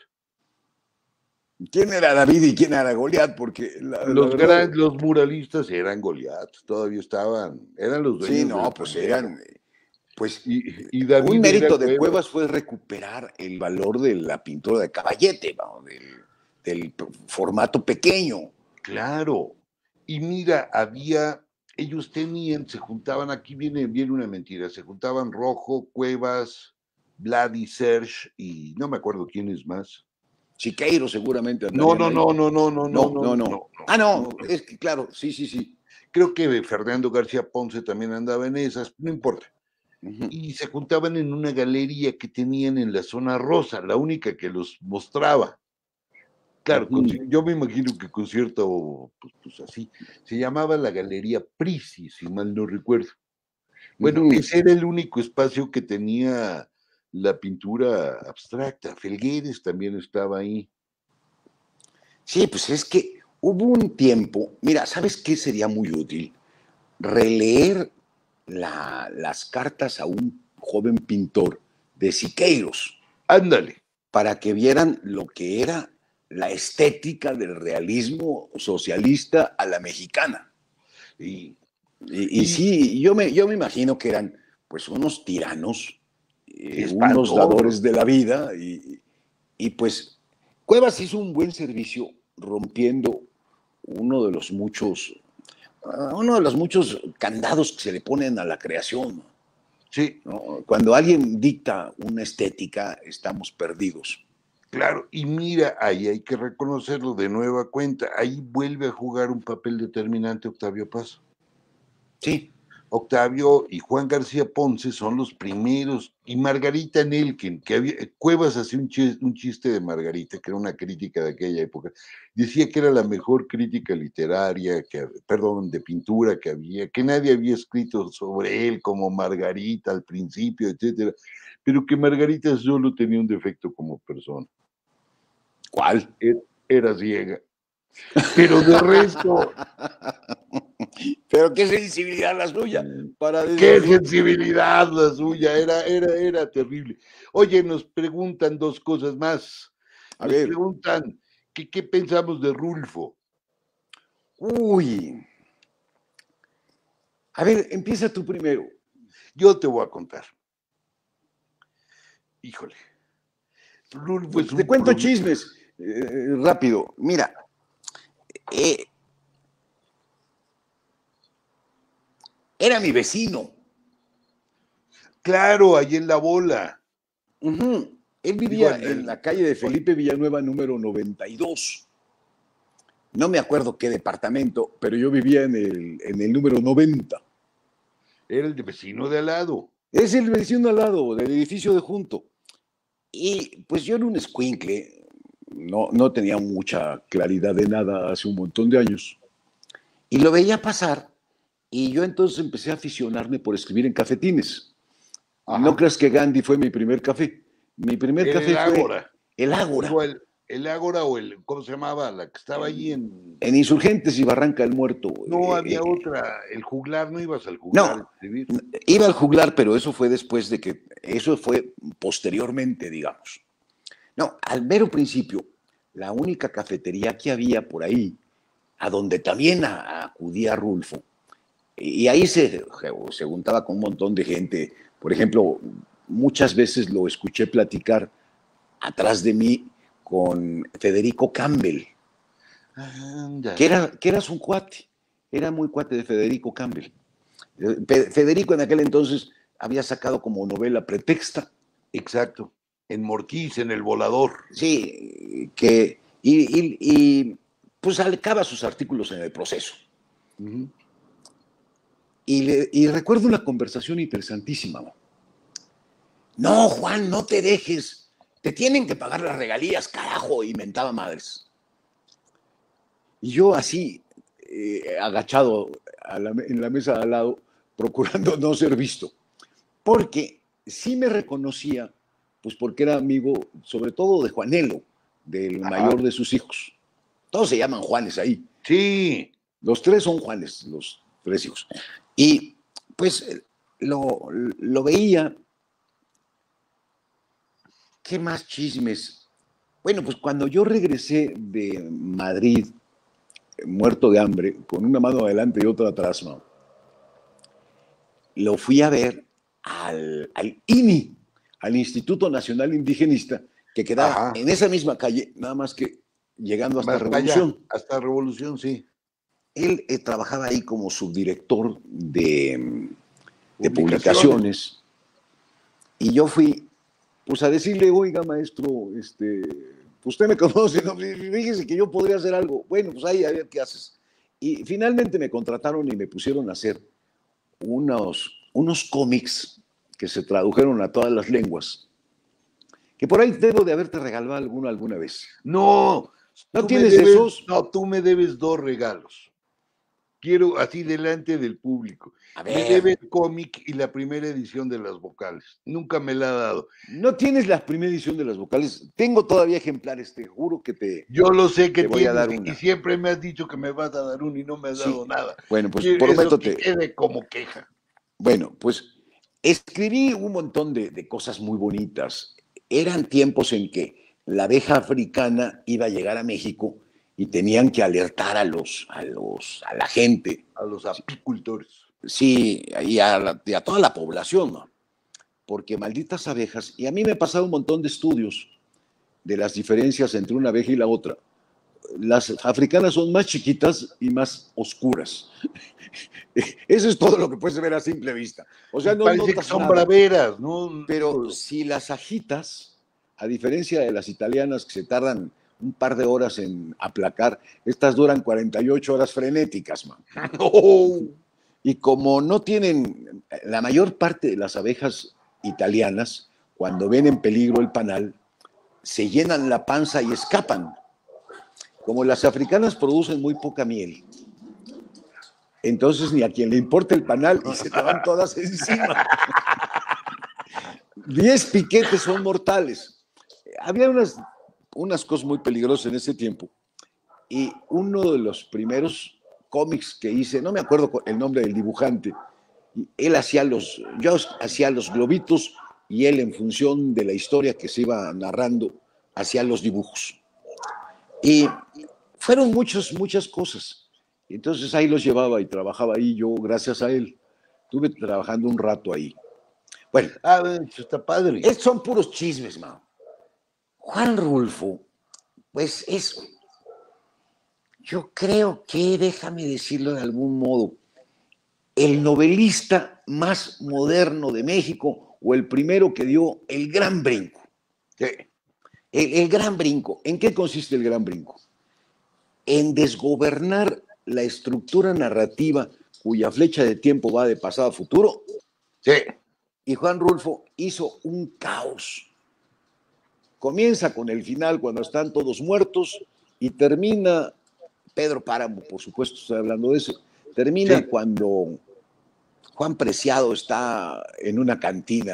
¿Quién era David y quién era Goliat? Porque la verdad,
Los muralistas eran Goliat, todavía eran los
sí,
dueños del
no, pues
tablero.
eran, pues
Y
un
David era
mérito de
Cuevas.
Cuevas fue recuperar el valor de la pintura de Caballete, ¿no? Del formato pequeño.
Claro. Y mira, ellos se juntaban, aquí viene una mentira, se juntaban Rojo, Cuevas, Vlad y Serge, y no me acuerdo quién es más.
Siqueiro seguramente
No,
andarían
no,
ahí.
no, no, no, no, no,
No,
no,
no,
no,
no.
no,
Ah,
no.
no, es que claro, sí, sí, sí.
Creo que Fernando García Ponce también andaba en esas, no importa.
Uh-huh.
Y se juntaban en una galería que tenían en la zona rosa, la única que los mostraba. Claro,
Uh-huh.
yo me imagino que con cierto, pues así, se llamaba la Galería Prisi, si mal no recuerdo. Bueno,
Uh-huh.
ese era el único espacio que tenía la pintura abstracta. Felgueres también estaba ahí.
Sí, pues es que hubo un tiempo, mira, ¿sabes qué sería muy útil? Releer las cartas a un joven pintor de Siqueiros
Ándale.
para que vieran lo que era la estética del realismo socialista a la mexicana.
Y,
Y
y
sí, yo me imagino que eran pues unos tiranos, unos dadores
espantosos.
de la vida, y pues Cuevas hizo un buen servicio rompiendo uno de los muchos, uno de los muchos candados que se le ponen a la creación,
Sí,
¿no? Cuando alguien dicta una estética, estamos perdidos.
claro. Y mira, ahí hay que reconocerlo de nueva cuenta. Ahí vuelve a jugar un papel determinante Octavio Paz.
Sí.
Octavio y Juan García Ponce son los primeros, y Margarita Nelken, Cuevas hacía un chiste de Margarita, que era una crítica de aquella época, decía que era la mejor crítica literaria, perdón, de pintura que había, que nadie había escrito sobre él como Margarita al principio, etcétera, pero que Margarita solo tenía un defecto como persona.
¿Cuál?
Era ciega. Pero de resto,
pero qué sensibilidad la suya para
qué
decirlo.
sensibilidad la suya, era terrible. Oye, nos preguntan dos cosas más.
A
Nos
ver,
preguntan, ¿qué pensamos de Rulfo?
uy, a ver, empieza tú primero.
Yo te voy a contar. Híjole, Rulfo es
Te
un
cuento chismes rápido. Mira, eh, era mi vecino.
Claro, ahí en la bola.
Uh-huh. Él
Digo,
vivía en la calle de Felipe Villanueva número 92. No me acuerdo qué departamento, pero yo vivía en el número 90.
era el de vecino de al lado.
Es el vecino al lado, del edificio de junto. Y pues yo era un escuincle, no tenía mucha claridad de nada hace un montón de años. Y lo veía pasar y yo entonces empecé a aficionarme por escribir en cafetines. No
Ajá.
creas que Gandhi fue mi primer café. Mi primer
El
café fue
Ágora.
el Ágora.
Digo, el Ágora o el, ¿cómo se llamaba? La que estaba allí en.
En Insurgentes y Barranca del Muerto.
No, había otra. El juglar, ¿no ibas al juglar a
No,
escribir?
iba al juglar, pero eso fue después de que, eso fue posteriormente, digamos. No, al mero principio, la única cafetería que había por ahí, a donde también acudía Rulfo, y ahí se juntaba con un montón de gente. Por ejemplo, muchas veces lo escuché platicar atrás de mí con Federico Campbell,
Ándale.
que era su cuate, era muy cuate de Federico Campbell. Federico en aquel entonces había sacado como novela Pretexta.
Exacto. En Morquís, en El Volador.
Sí, pues sacaba sus artículos en El Proceso.
Uh-huh.
Y recuerdo una conversación interesantísima. No, Juan, no te dejes. Te tienen que pagar las regalías, carajo, y mentaba madres. Y yo así, agachado en la mesa de al lado, procurando no ser visto. Porque sí me reconocía, pues porque era amigo, sobre todo de Juanelo, del mayor de sus hijos. Todos se llaman Juanes ahí.
Sí.
Los tres son Juanes, los tres hijos. Y pues lo veía. ¿Qué más chismes? Bueno, pues cuando yo regresé de Madrid, muerto de hambre, con una mano adelante y otra atrás, ¿no? Lo fui a ver al INI, al Instituto Nacional Indigenista, que quedaba en esa misma calle, nada más que llegando hasta Revolución.
Allá, hasta Revolución, sí.
Él trabajaba ahí como subdirector de publicaciones. Y yo fui, pues, a decirle, oiga, maestro, usted me conoce, ¿no? Fíjese que yo podría hacer algo. Bueno, pues ahí, a ver qué haces. Y finalmente me contrataron y me pusieron a hacer unos cómics que se tradujeron a todas las lenguas. Que por ahí debo de haberte regalado alguna vez.
No.
¿No tienes esos?
No, tú me debes 2 regalos. Quiero así delante del público. Me debe el cómic y la primera edición de las vocales. Nunca me la ha dado.
¿No tienes la primera edición de las vocales? Tengo todavía ejemplares, te juro que te.
Yo lo sé que
te voy a
tienes
dar una.
Y siempre me has dicho que me vas a dar una y no me has dado nada.
Bueno, pues prometo
que quede como queja.
Bueno, pues escribí un montón de cosas muy bonitas. Eran tiempos en que la abeja africana iba a llegar a México y tenían que alertar a la gente.
A los apicultores.
Sí, y a toda la población, ¿no? Porque malditas abejas, y a mí me ha pasado un montón de estudios de las diferencias entre una abeja y la otra. Las africanas son más chiquitas y más oscuras. Eso es todo lo que puedes ver a simple vista. O sea, no
parece que son braveras, ¿no?
Pero si las agitas, a diferencia de las italianas que se tardan un par de horas en aplacar, estas duran 48 horas frenéticas, man.
Oh.
Y como no tienen, la mayor parte de las abejas italianas, cuando ven en peligro el panal, se llenan la panza y escapan. Como las africanas producen muy poca miel, entonces ni a quien le importa el panal y se te van todas encima. 10 piquetes son mortales. Había unas cosas muy peligrosas en ese tiempo. Y uno de los primeros cómics que hice, no me acuerdo el nombre del dibujante, yo hacía los globitos y él, en función de la historia que se iba narrando, hacía los dibujos. Y fueron muchas cosas. Entonces ahí los llevaba y trabajaba ahí yo, gracias a él. Estuve trabajando un rato ahí. Bueno.
Está padre.
Son puros chismes, man. Juan Rulfo, pues yo creo que, déjame decirlo de algún modo, el novelista más moderno de México o el primero que dio el gran brinco. El gran brinco. ¿En qué consiste el gran brinco? En desgobernar la estructura narrativa cuya flecha de tiempo va de pasado a futuro.
Sí.
Y Juan Rulfo hizo un caos. Comienza con el final cuando están todos muertos y termina, Pedro Páramo, por supuesto, estoy hablando de eso, termina cuando Juan Preciado está en una cantina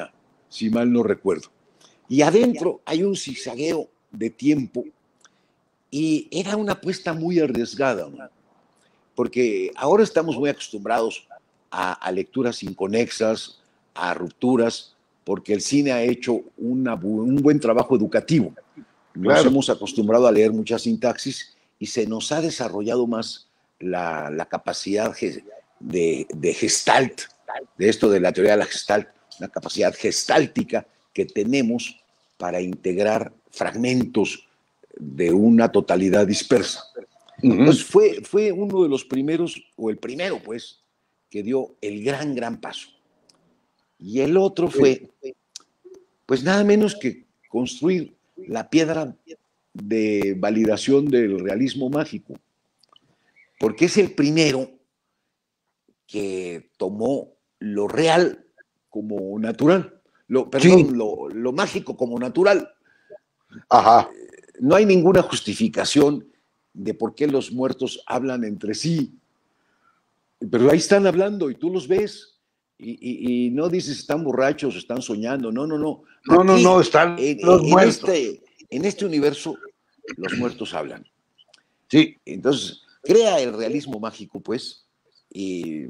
si mal no recuerdo. Y adentro hay un zigzagueo de tiempo y era una apuesta muy arriesgada, ¿no? Porque ahora estamos muy acostumbrados a lecturas inconexas, a rupturas, porque el cine ha hecho un buen trabajo educativo. Nos
Claro.
hemos acostumbrado a leer mucha sintaxis y se nos ha desarrollado más la capacidad de gestalt, de esto de la teoría de la gestalt, una capacidad gestáltica que tenemos para integrar fragmentos de una totalidad dispersa. Entonces fue uno de los primeros, o el primero, pues, que dio el gran paso. Y el otro fue, pues, nada menos que construir la piedra de validación del realismo mágico, porque es el primero que tomó lo real como natural,
Sí.
lo mágico como natural.
Ajá.
No hay ninguna justificación de por qué los muertos hablan entre sí, pero ahí están hablando y tú los ves. Y no dices están borrachos, están soñando, no.
No,
Aquí,
están los muertos.
en este universo, los muertos hablan.
Sí.
Entonces, crea el realismo mágico, pues, y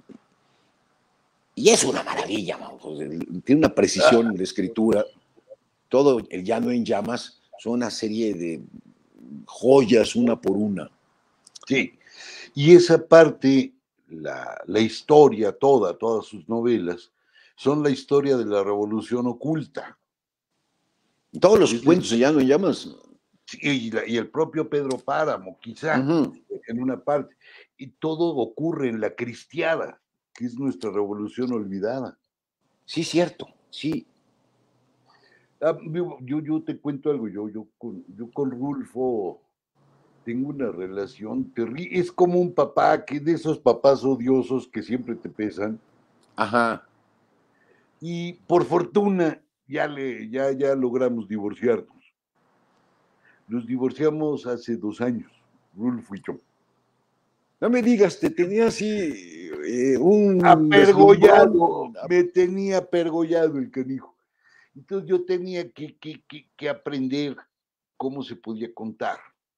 es una maravilla, ¿no? Pues, tiene una precisión de escritura, todo el Llano en Llamas son una serie de joyas una por una.
Sí, y esa parte, la historia todas sus novelas, son la historia de la revolución oculta.
Todos los
Es
cuentos de Llano en Llamas.
y el propio Pedro Páramo, quizá, en una parte. Y todo ocurre en la cristiada, que es nuestra revolución olvidada.
Sí, cierto, sí.
Yo te cuento algo, yo con Rulfo tengo una relación terrible. Es como un papá, que de esos papás odiosos que siempre te pesan.
Ajá.
Y por fortuna ya logramos divorciarnos. Nos divorciamos hace 2 años, Rulfo y yo.
No me digas, te tenía así un deslumbrón.
Apergollado, me tenía apergollado el canijo. Entonces yo tenía que aprender cómo se podía contar.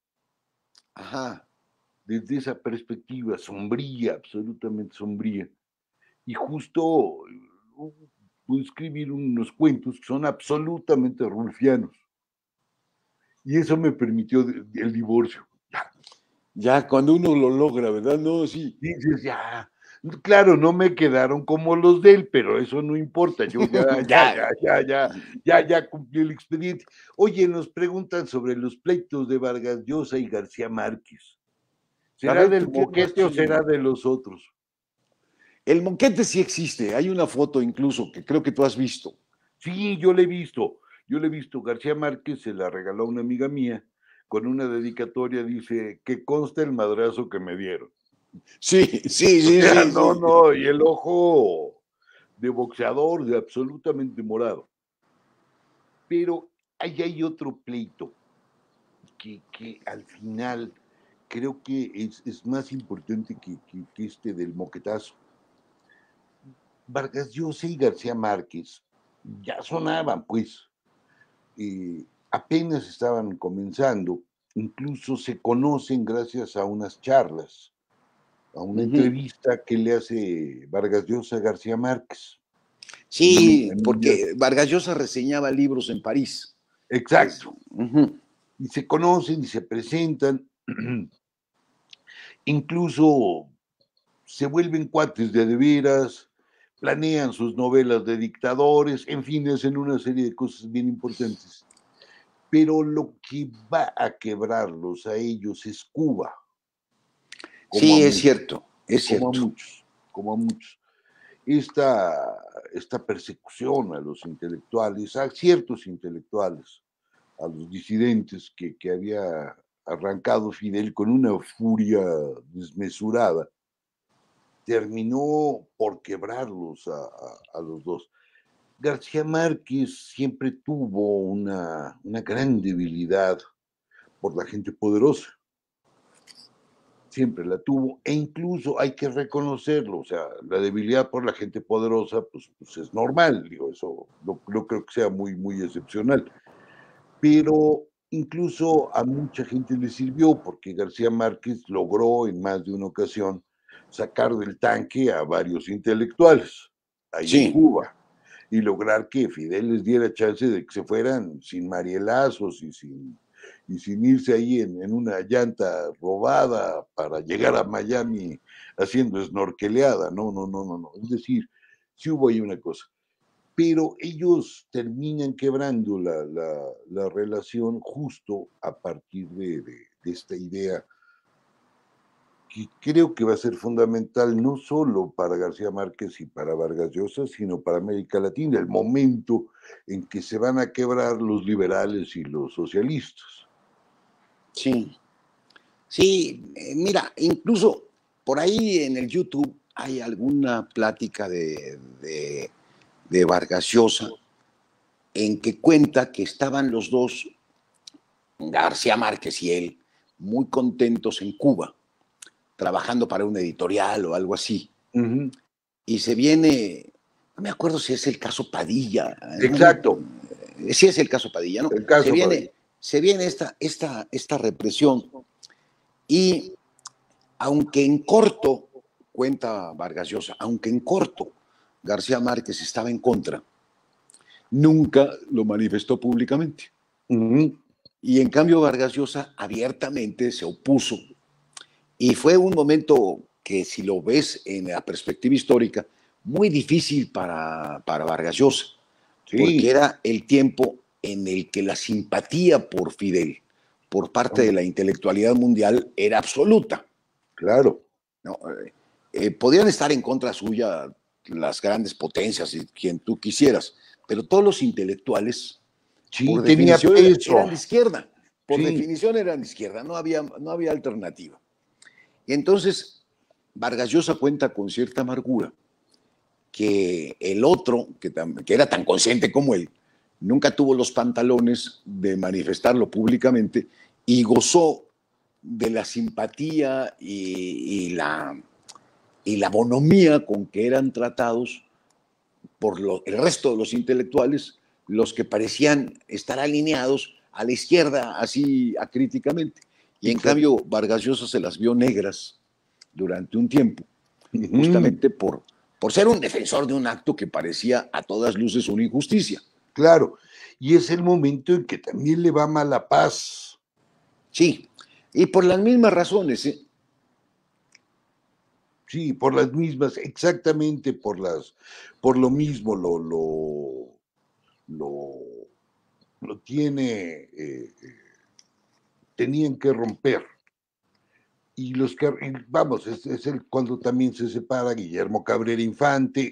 Ajá.
Desde esa perspectiva sombría, absolutamente sombría. Y justo pude escribir unos cuentos que son absolutamente rulfianos. Y eso me permitió el divorcio.
Ya, cuando uno lo logra, ¿verdad? No, sí.
Dices, ya, claro, no me quedaron como los de él, pero eso no importa, yo
Ya.
ya cumplí el expediente. Oye, nos preguntan sobre los pleitos de Vargas Llosa y García Márquez.
A
¿Será
ver,
del
¿tú qué más
Moquete o será
tienes?
de los otros?
El moquete sí existe. Hay una foto incluso que creo que tú has visto.
Sí, yo le he visto. Yo le he visto. García Márquez se la regaló a una amiga mía con una dedicatoria, dice, que consta el madrazo que me dieron.
Sí, sí,
O
sí,
sea,
sí, sí.
no, y el ojo de boxeador, de absolutamente morado. Pero ahí hay otro pleito que al final creo que es más importante que este del moquetazo. Vargas Llosa y García Márquez ya sonaban, pues, apenas estaban comenzando, incluso se conocen gracias a unas charlas, a una entrevista que le hace Vargas Llosa a García Márquez.
Sí, porque Vargas Llosa reseñaba libros en París.
Exacto. Y se conocen y se presentan, incluso se vuelven cuates de veras, planean sus novelas de dictadores, en fin, hacen una serie de cosas bien importantes. Pero lo que va a quebrarlos a ellos es Cuba, como a
Sí, es
muchos,
cierto, es
como a
cierto.
muchos, como a muchos. Esta persecución a los intelectuales, a ciertos intelectuales, a los disidentes que había arrancado Fidel con una furia desmesurada, terminó por quebrarlos a los dos. García Márquez siempre tuvo una gran debilidad por la gente poderosa. siempre la tuvo, e incluso hay que reconocerlo, o sea, la debilidad por la gente poderosa, pues es normal, digo, eso no creo que sea muy excepcional, pero incluso a mucha gente le sirvió porque García Márquez logró en más de una ocasión sacar del tanque a varios intelectuales ahí en
Sí,
Cuba y lograr que Fidel les diera chance de que se fueran sin marielazos y sin irse ahí en una llanta robada para llegar a Miami haciendo snorkeleada. No. Es decir, sí hubo ahí una cosa. Pero ellos terminan quebrando la relación justo a partir de esta idea que creo que va a ser fundamental no solo para García Márquez y para Vargas Llosa, sino para América Latina, el momento en que se van a quebrar los liberales y los socialistas.
sí. Sí, mira, incluso por ahí en el YouTube hay alguna plática de Vargas Llosa en que cuenta que estaban los dos, García Márquez y él, muy contentos en Cuba, trabajando para una editorial o algo así.
Uh-huh.
Y se viene, no me acuerdo si es el caso Padilla.
Exacto.
Sí es el caso Padilla, ¿no?
El caso Padilla.
Se viene esta represión y aunque en corto, cuenta Vargas Llosa, aunque en corto García Márquez estaba en contra, nunca lo manifestó públicamente.
Uh-huh.
Y en cambio Vargas Llosa abiertamente se opuso. Y fue un momento que, si lo ves en la perspectiva histórica, muy difícil para Vargas Llosa,
Sí.
porque era el tiempo en el que la simpatía por Fidel, por parte de la intelectualidad mundial, era absoluta.
Claro.
¿No? Podían estar en contra suya las grandes potencias y quien tú quisieras, pero todos los intelectuales,
Sí,
por
tenía
definición,
peso.
eran de izquierda. Por
Sí.
definición eran de izquierda, no había alternativa. Y entonces Vargas Llosa cuenta con cierta amargura que el otro, que era tan consciente como él, nunca tuvo los pantalones de manifestarlo públicamente y gozó de la simpatía y la bonomía con que eran tratados por el resto de los intelectuales, los que parecían estar alineados a la izquierda, así acríticamente. Y en cambio, Vargas Llosa se las vio negras durante un tiempo, justamente por ser un defensor de un acto que parecía a todas luces una injusticia.
Claro, y es el momento en que también le va mal la paz.
Sí, y por las mismas razones, ¿eh?
Sí, por las mismas, exactamente por lo mismo lo tiene, tenían que romper. Y los que, vamos, es cuando también se separa Guillermo Cabrera Infante,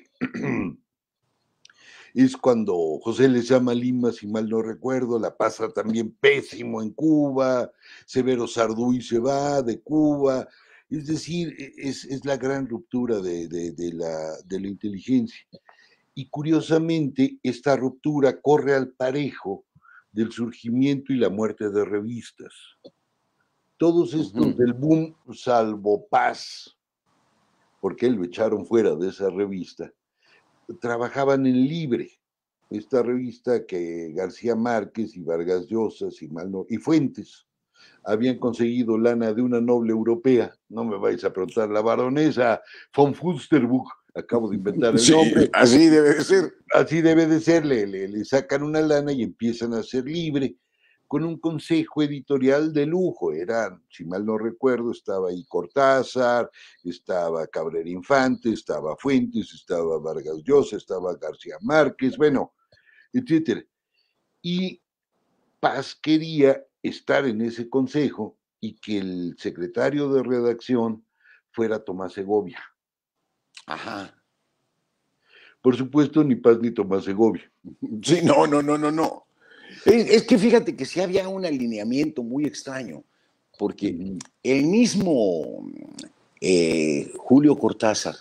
es cuando José Lezama Lima, si mal no recuerdo, la pasa también pésimo en Cuba, Severo Sarduy se va de Cuba, es decir, es la gran ruptura de la inteligencia. Y curiosamente, esta ruptura corre al parejo del surgimiento y la muerte de revistas. Todos estos del boom, salvo Paz, porque él lo echaron fuera de esa revista, trabajaban en Libre, esta revista que García Márquez y Vargas Llosa y Fuentes habían conseguido lana de una noble europea, no me vais a preguntar, la baronesa von Funsterbuch, acabo de inventar el nombre.
Así debe de ser.
Así debe de ser, le sacan una lana y empiezan a ser Libre, con un consejo editorial de lujo. Eran, si mal no recuerdo, estaba ahí Cortázar, estaba Cabrera Infante, estaba Fuentes, estaba Vargas Llosa, estaba García Márquez, bueno, etcétera. Y Paz quería estar en ese consejo y que el secretario de redacción fuera Tomás Segovia.
Ajá.
Por supuesto, ni Paz ni Tomás Segovia.
Sí, no. Es que fíjate que sí había un alineamiento muy extraño, porque el mismo Julio Cortázar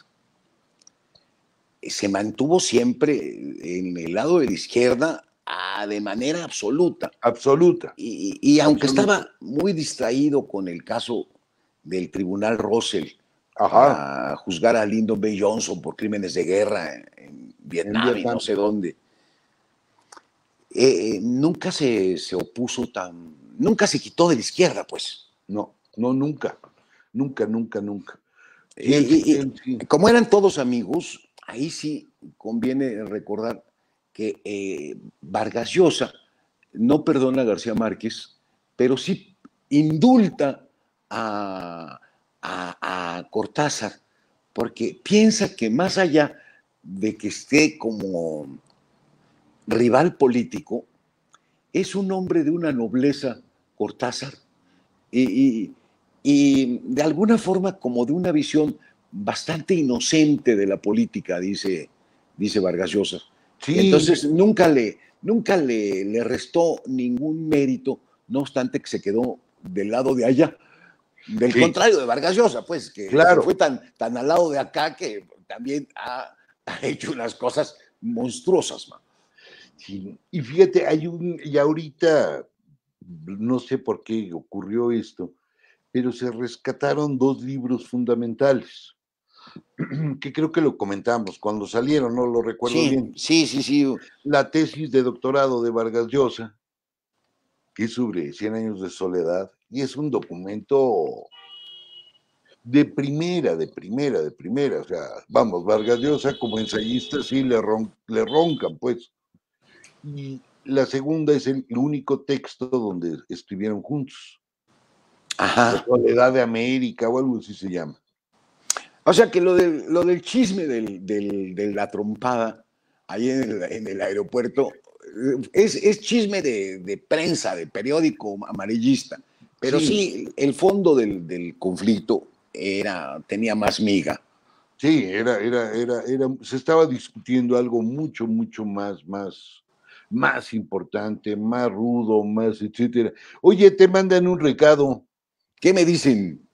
se mantuvo siempre en el lado de la izquierda de manera absoluta.
Absoluta.
Y aunque estaba muy distraído con el caso del Tribunal Russell
Ajá,
para juzgar a Lyndon B. Johnson por crímenes de guerra en
en
Vietnam y no
Vietnam.
sé dónde. Nunca se opuso nunca se quitó de la izquierda, pues.
No, no, nunca. Nunca, nunca, nunca. Sí, él sí.
Como eran todos amigos, ahí sí conviene recordar que Vargas Llosa no perdona a García Márquez, pero sí indulta a Cortázar, porque piensa que más allá de que esté como rival político, es un hombre de una nobleza, Cortázar, y, y, y de alguna forma como de una visión bastante inocente de la política, dice Vargas Llosa.
Sí,
Entonces nunca le restó ningún mérito, no obstante que se quedó del lado de allá. Del
sí,
contrario de Vargas Llosa, pues, que se
claro.
fue tan al lado de acá que también ha hecho unas cosas monstruosas, man.
Sí. Y fíjate, y ahorita, no sé por qué ocurrió esto, pero se rescataron dos libros fundamentales, que creo que lo comentamos cuando salieron, no lo recuerdo
Sí,
bien.
sí, sí, sí.
La tesis de doctorado de Vargas Llosa, que es sobre 100 años de soledad, y es un documento de primera, de primera, de primera. O sea, vamos, Vargas Llosa como ensayista sí le roncan, pues. Y la segunda es el único texto donde estuvieron juntos. La
Ajá.
Soledad de América o algo así se llama.
O sea que lo del chisme de la trompada ahí en el aeropuerto es chisme de prensa, de periódico amarillista. Pero
Sí,
sí, el fondo del conflicto tenía más miga.
sí, se estaba discutiendo algo mucho, mucho más importante, más rudo, más, etcétera. Oye, te mandan un recado.
¿Qué me dicen?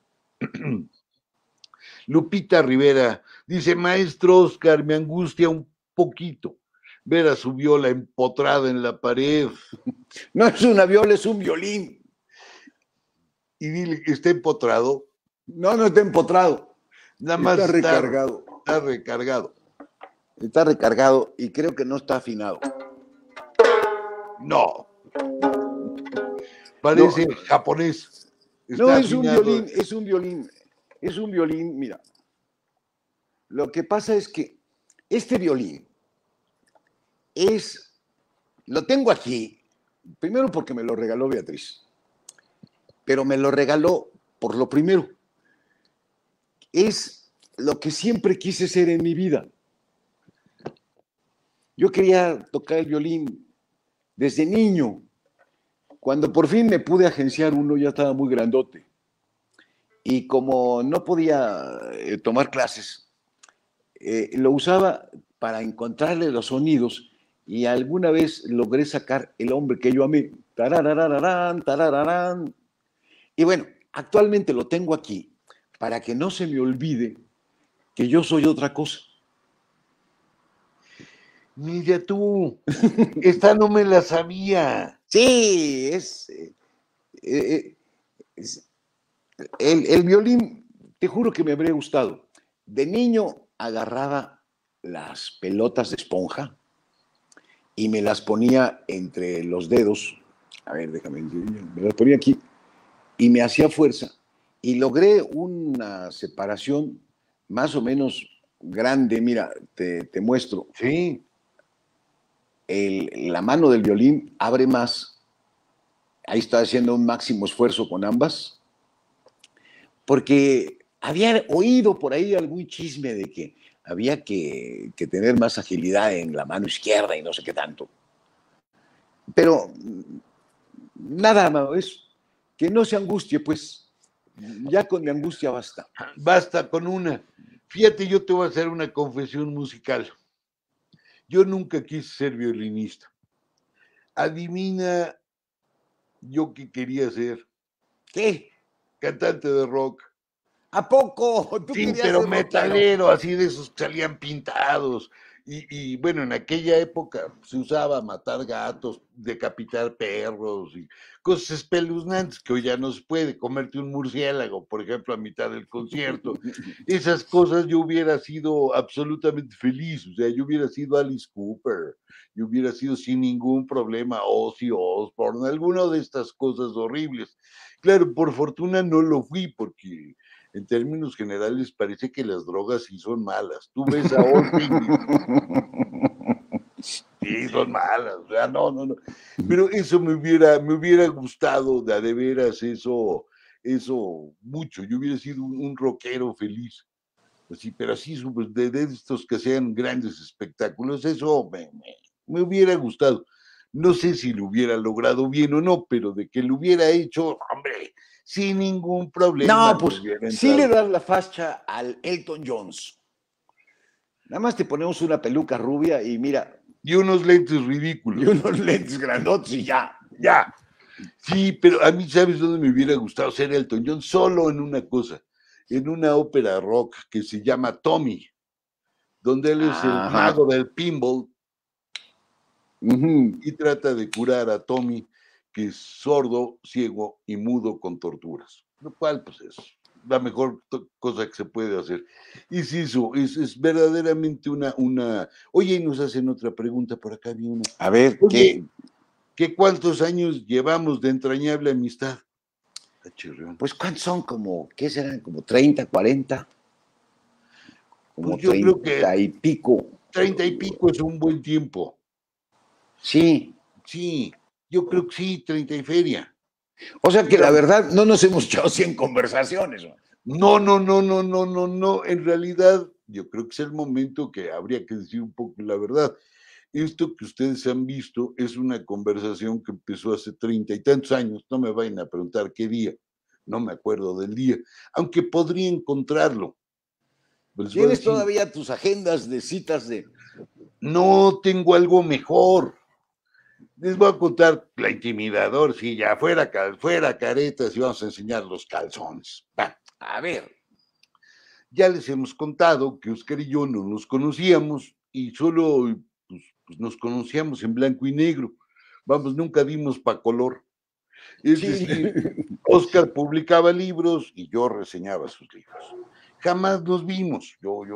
Lupita Rivera dice, maestro Oscar, me angustia un poquito ver a su viola empotrada en la pared.
No es una viola, es un violín.
Y dile que está empotrado,
No, no está empotrado.
nada más
Está recargado.
está recargado.
Está recargado y creo que no está afinado.
No,
No,
parece japonés.
no
Está
es un
afinado.
violín, es un violín. Es un violín, mira. Lo que pasa es que este violín lo tengo aquí, primero porque me lo regaló Beatriz, pero me lo regaló por lo primero. Es lo que siempre quise ser en mi vida. Yo quería tocar el violín desde niño. Cuando por fin me pude agenciar uno, ya estaba muy grandote. Y como no podía tomar clases, lo usaba para encontrarle los sonidos y alguna vez logré sacar El hombre que yo amé. Tararararán, tarararán. Y bueno, actualmente lo tengo aquí para que no se me olvide que yo soy otra cosa.
Mira tú, esta no me la sabía.
Sí, es el violín, te juro que me habría gustado. De niño agarraba las pelotas de esponja y me las ponía entre los dedos. A ver, déjame, me las ponía aquí y me hacía fuerza y logré una separación más o menos grande. Mira, te muestro.
Sí,
La mano del violín abre más. Ahí está haciendo un máximo esfuerzo con ambas, porque había oído por ahí algún chisme de que había que tener más agilidad en la mano izquierda y no sé qué tanto. Pero nada, es que no se angustie, pues ya con mi angustia basta.
basta con una. Fíjate, yo te voy a hacer una confesión musical. Yo nunca quise ser violinista. Adivina yo qué quería ser.
¿Qué?
Cantante de rock.
¿A poco? ¿Tú
Sí,
querías
pero
ser rockero?
metalero, así de esos que salían pintados Y bueno, en aquella época se usaba matar gatos, decapitar perros y cosas espeluznantes que hoy ya no se puede. Comerte un murciélago, por ejemplo, a mitad del concierto. Esas cosas yo hubiera sido absolutamente feliz. O sea, yo hubiera sido Alice Cooper, yo hubiera sido sin ningún problema Ozzy Osbourne, alguna de estas cosas horribles. Claro, por fortuna no lo fui porque en términos generales parece que las drogas sí son malas. Tú ves a Ozzy, sí, son malas, o sea, no. Pero eso me hubiera gustado de veras eso mucho. Yo hubiera sido un rockero feliz. Así, pero así de estos que sean grandes espectáculos, eso me hubiera gustado. No sé si lo hubiera logrado bien o no, pero de que lo hubiera hecho, hombre, sin ningún problema
No,
me
pues
hubiera
sí le
entrado.
das la facha al Elton Johns. Nada más te ponemos una peluca rubia y mira,
Y unos lentes
y
ridículos.
unos lentes grandotes y ya.
Ya. Sí, pero a mí, ¿sabes dónde me hubiera gustado ser Elton John? Solo en una cosa, en una ópera rock que se llama Tommy, donde él es el
Ajá.
mago del pinball
Ujú.
y trata de curar a Tommy, que es sordo, ciego y mudo con torturas. Lo cual, pues, es la mejor cosa que se puede hacer. Y sí, eso es verdaderamente una... Oye, y nos hacen otra pregunta, por acá vi una.
A ver,
Oye, ¿qué cuántos años llevamos de entrañable amistad? Cachirrión.
pues ¿cuántos son? Como, ¿qué serán? Como 30, 40,
Pues
como
yo creo que
30 y pico.
30 y pico es un buen tiempo.
Sí.
Sí, yo creo que sí, 30 y feria.
O sea que la
Digamos,
verdad no nos hemos echado 100 conversaciones. ¿No?
no. En realidad, yo creo que es el momento que habría que decir un poco la verdad. Esto que ustedes han visto es una conversación que empezó hace 30 y tantos años. No me vayan a preguntar qué día. No me acuerdo del día. Aunque podría encontrarlo. Les voy a
¿Tienes
decir,
todavía tus agendas de citas de...
no tengo algo mejor. Les voy a contar la intimidador, si ya fuera caretas y vamos a enseñar los calzones. Va.
A ver.
Ya les hemos contado que Oscar y yo no nos conocíamos y solo pues nos conocíamos en blanco y negro. Vamos, nunca dimos pa' color. Es
Sí.
decir, Oscar publicaba libros y yo reseñaba sus libros. Jamás nos vimos.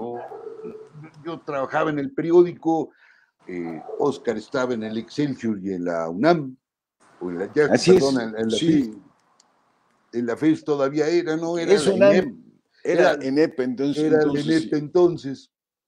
Yo trabajaba en el periódico, Oscar estaba en el Excelsior y en la UNAM, o en la, ya,
Así
perdón,
es.
en la FIS,
Sí.
en la FIS todavía era, no, era
Es
la INEP,
una... Era
era,
en EPE,
era la
entonces
INEP
sí.
entonces.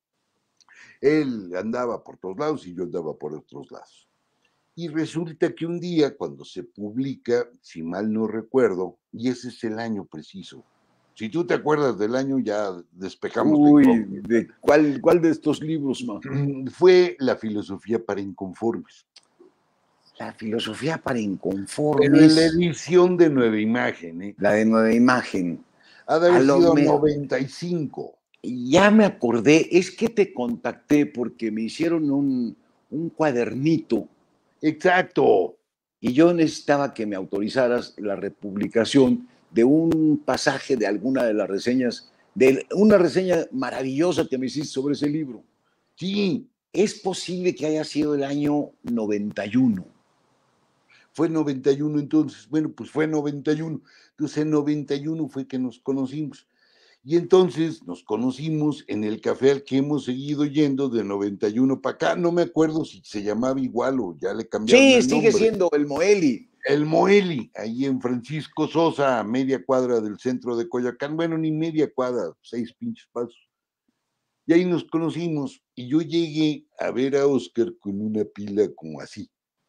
Él andaba por todos lados y yo andaba por otros lados. Y resulta que un día, cuando se publica, si mal no recuerdo, y ese es el año preciso, si tú te acuerdas del año, ya despejamos la
Uy,
incógnita.
¿de cuál de estos libros, ma?
Fue La filosofía para inconformes,
La filosofía para
pero en la
inconformes,
edición de Nueva Imagen, ¿eh?
la de Nueva Imagen.
Ha de
A
haber
lo
sido
me...
95.
Ya me acordé, es que te contacté porque me hicieron un cuadernito
Exacto.
y yo necesitaba que me autorizaras la republicación de un pasaje de alguna de las reseñas, de una reseña maravillosa que me hiciste sobre ese libro.
Sí,
Es posible que haya sido el año 91.
fue 91 entonces. Bueno, pues fue 91. Entonces en 91 fue que nos conocimos. Y entonces nos conocimos en el café al que hemos seguido yendo de 91 para acá. No me acuerdo si se llamaba igual o ya le cambiaron
Sí,
el
sigue
nombre.
siendo el Moeli.
El Moeli, ahí en Francisco Sosa, a media cuadra del centro de Coyoacán. Bueno, ni media cuadra, 6 pinches pasos. Y ahí nos conocimos. Y yo llegué a ver a Oscar con una pila como así,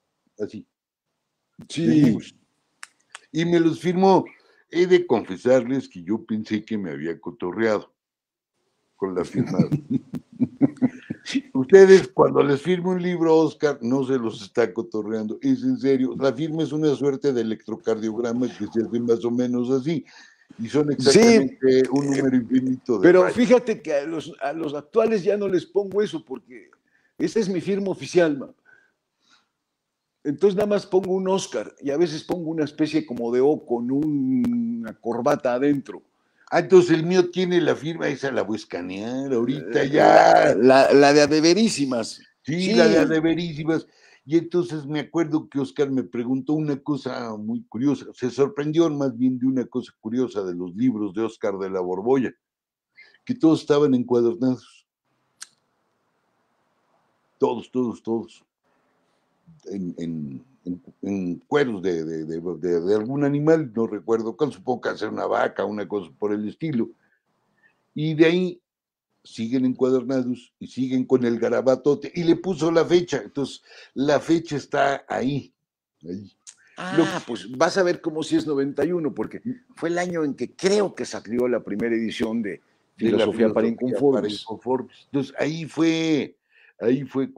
de
Sí.
libros. Y me los firmó. He de confesarles que yo pensé que me había cotorreado con la firmada. Ustedes, cuando les firme un libro, Oscar, no se los está cotorreando, es en serio. La firma es una suerte de electrocardiograma que se hace más o menos así, y son
Sí,
exactamente un número infinito de
pero
rayas.
fíjate que a los actuales ya no les pongo eso porque esa es mi firma oficial, man. Entonces nada más pongo un Oscar y a veces pongo una especie como de O con una corbata adentro.
Ah, entonces el mío tiene la firma, esa la voy a escanear ahorita ya.
La de adeverísimas.
Sí, la de
Sí,
adeverísimas. Y entonces me acuerdo que Oscar me preguntó una cosa muy curiosa, se sorprendió más bien de una cosa curiosa de los libros de Oscar de la Borbolla, que todos estaban encuadernados, todos, en cueros de algún animal, no recuerdo cuál, supongo que hacer una vaca, una cosa por el estilo. Y de ahí siguen encuadernados y siguen con el garabatote y le puso la fecha. Entonces, la fecha está ahí. ahí. Lo,
pues vas a ver cómo si es 91, porque fue el año en que creo que salió la primera edición de
de la
Filosofía para
filosofía para
Inconformes.
inconformes. Entonces, ahí fue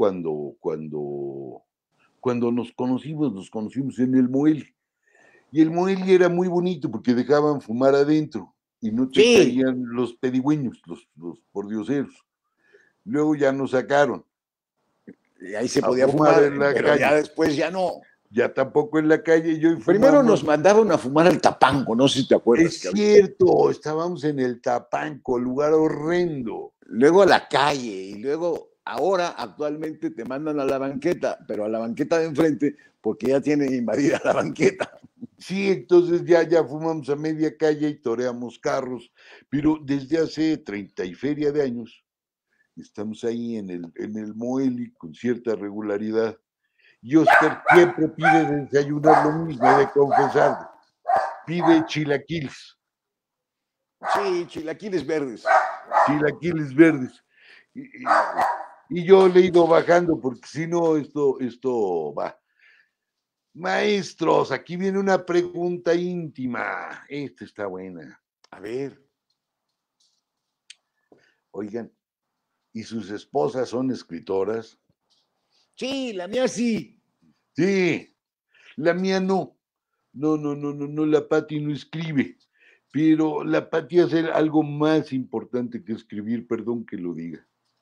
cuando nos conocimos en el Moel. Y el Moel era muy bonito porque dejaban fumar adentro y no te
Sí,
caían los pedigüeños, los pordioseros. Luego ya nos sacaron
y ahí se
a
podía
fumar
fumar,
en la
pero ya
calle.
después ya no.
Ya tampoco en la calle, yo y
Primero
fumamos.
nos mandaron a fumar al Tapanco, no sé si te acuerdas
Es
que había.
cierto, estábamos en el Tapanco, lugar horrendo.
Luego a la calle y luego ahora actualmente te mandan a la banqueta, pero a la banqueta de enfrente porque ya tienen invadida la banqueta.
Sí, entonces ya fumamos a media calle y toreamos carros, pero desde hace 30 y feria de años estamos ahí en el Moeli con cierta regularidad. Y Oscar siempre pide desayunar lo mismo, he de confesar, pide chilaquiles,
Sí, chilaquiles verdes.
chilaquiles verdes. Y yo le he ido bajando porque si no, esto va. Maestros, aquí viene una pregunta íntima. Esta está buena.
A ver.
Oigan, ¿y sus esposas son escritoras?
Sí, la mía sí.
Sí, la mía no. No, la Pati no escribe. Pero la Pati hace algo más importante que escribir, perdón que lo diga.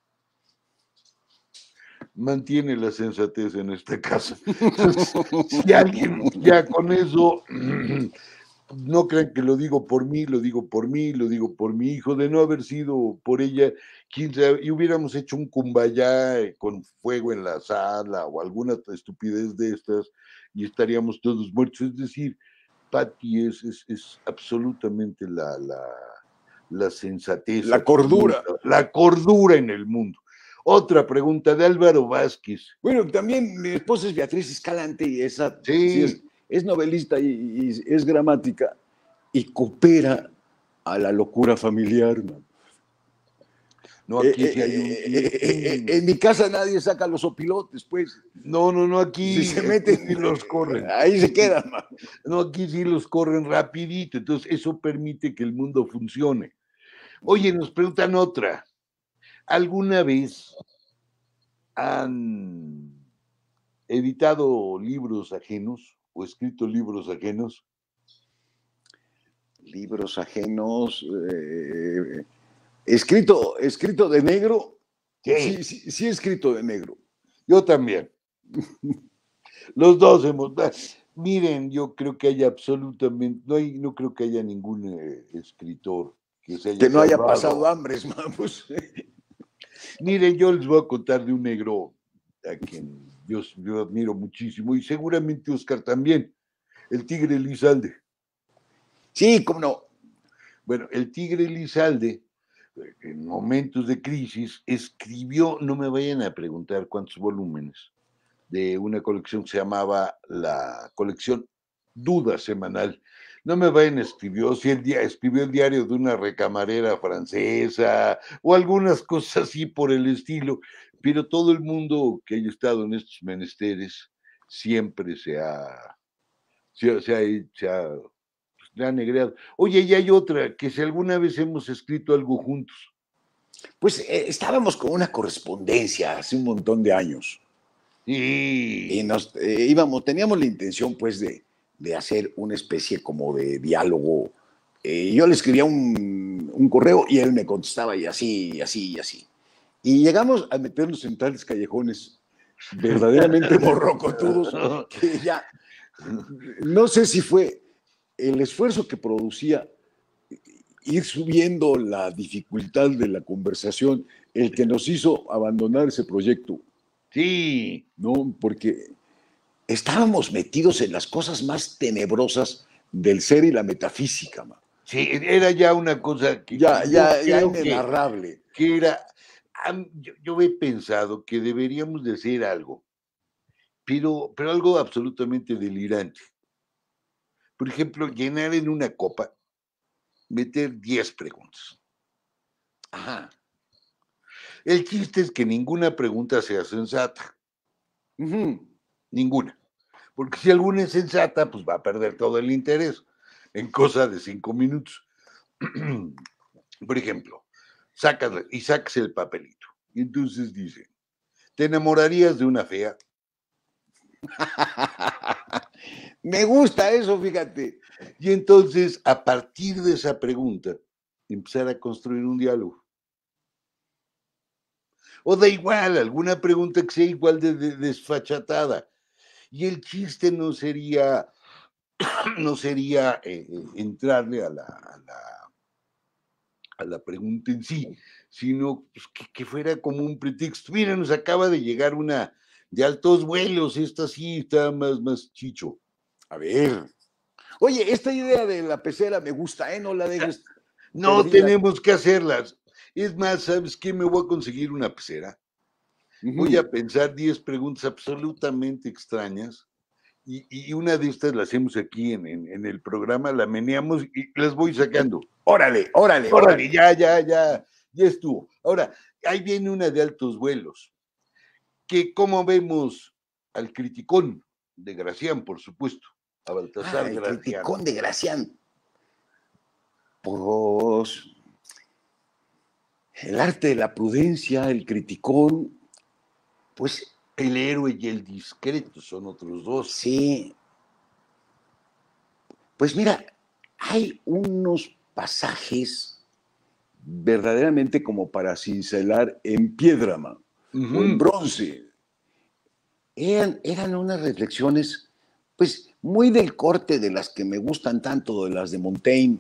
Mantiene la sensatez en esta casa. Entonces, si alguien ya con eso, no crean que lo digo por mí, lo digo por mí, lo digo por mi hijo, de no haber sido por ella, quién sabe, y hubiéramos hecho un cumbayá con fuego en la sala o alguna estupidez de estas y estaríamos todos muertos. Es decir, Patti es absolutamente la sensatez
La cordura.
absoluta, la cordura en el mundo. Otra pregunta de Álvaro Vázquez.
Bueno, también mi esposa es Beatriz Escalante y esa sí
Sí,
es novelista y es gramática y coopera a la locura familiar, man.
no, aquí sí hay
En mi casa nadie saca los opilotes, pues.
No,
Si
aquí
se meten,
sí los corren.
ahí se quedan, man.
No, aquí sí los corren rapidito. Entonces, eso permite que el mundo funcione. Oye, nos preguntan otra. ¿Alguna vez han editado libros ajenos o escrito libros ajenos?
Libros ajenos, escrito de negro,
Sí,
sí escrito de negro.
yo también. Los dos hemos. Miren, yo creo que hay absolutamente, no creo que haya ningún escritor que se haya
Que no haya
salvado.
pasado hambres, man, pues.
Miren, yo les voy a contar de un negro a quien yo admiro muchísimo y seguramente Oscar también, el Tigre Elizalde.
Sí, cómo no.
Bueno, el Tigre Elizalde, en momentos de crisis, escribió, no me vayan a preguntar cuántos volúmenes, de una colección que se llamaba la colección Duda Semanal. No me vayan, escribió el diario de una recamarera francesa o algunas cosas así por el estilo, pero todo el mundo que haya estado en estos menesteres siempre le ha negreado. Oye, y hay otra, que si alguna vez hemos escrito algo juntos.
Pues estábamos con una correspondencia hace un montón de años y
Y
nos teníamos la intención pues de hacer una especie como de diálogo. Yo le escribía un correo y él me contestaba y así, y así, y así. Y llegamos a meternos en tales callejones verdaderamente morrocotudos que ya no sé si fue el esfuerzo que producía ir subiendo la dificultad de la conversación, el que nos hizo abandonar ese proyecto,
Sí,
¿no? Porque estábamos metidos en las cosas más tenebrosas del ser y la metafísica, man.
sí, era ya una cosa que
Ya
yo creo
inenarrable.
que era, yo he pensado que deberíamos de hacer algo, pero algo absolutamente delirante. Por ejemplo, llenar en una copa, meter 10 preguntas.
Ajá.
El chiste es que ninguna pregunta sea sensata,
Ujú.
ninguna. Porque si alguna es sensata, pues va a perder todo el interés en cosa de 5 minutos. Por ejemplo, sacas el papelito. Y entonces dice, ¿te enamorarías de una fea?
Me gusta eso, fíjate.
Y entonces, a partir de esa pregunta, empezar a construir un diálogo. O da igual, alguna pregunta que sea igual de desfachatada. Y el chiste no sería entrarle a la pregunta en sí, sino pues, que fuera como un pretexto. Mira, nos acaba de llegar una de altos vuelos, esta sí está más chicho.
A ver. Oye, esta idea de la pecera me gusta, ¿eh? No la dejes
No
perdida.
tenemos que hacerlas. Es más, ¿sabes qué? Me voy a conseguir una pecera. Voy a pensar 10 preguntas absolutamente extrañas y una de estas la hacemos aquí en el programa, la meneamos y las voy sacando.
Órale, órale,
Órale,
órale.
ya estuvo. Ahora, ahí viene una de altos vuelos, que como vemos al criticón de Gracián, por supuesto, a
Ah,
Baltasar
el
Gracián.
criticón de Gracián. Pues el arte de la prudencia, el criticón, pues
El héroe y el discreto son otros dos.
sí. Pues mira, hay unos pasajes verdaderamente como para cincelar en piedra, man, o en bronce. Eran unas reflexiones, pues, muy del corte de las que me gustan tanto, de las de Montaigne.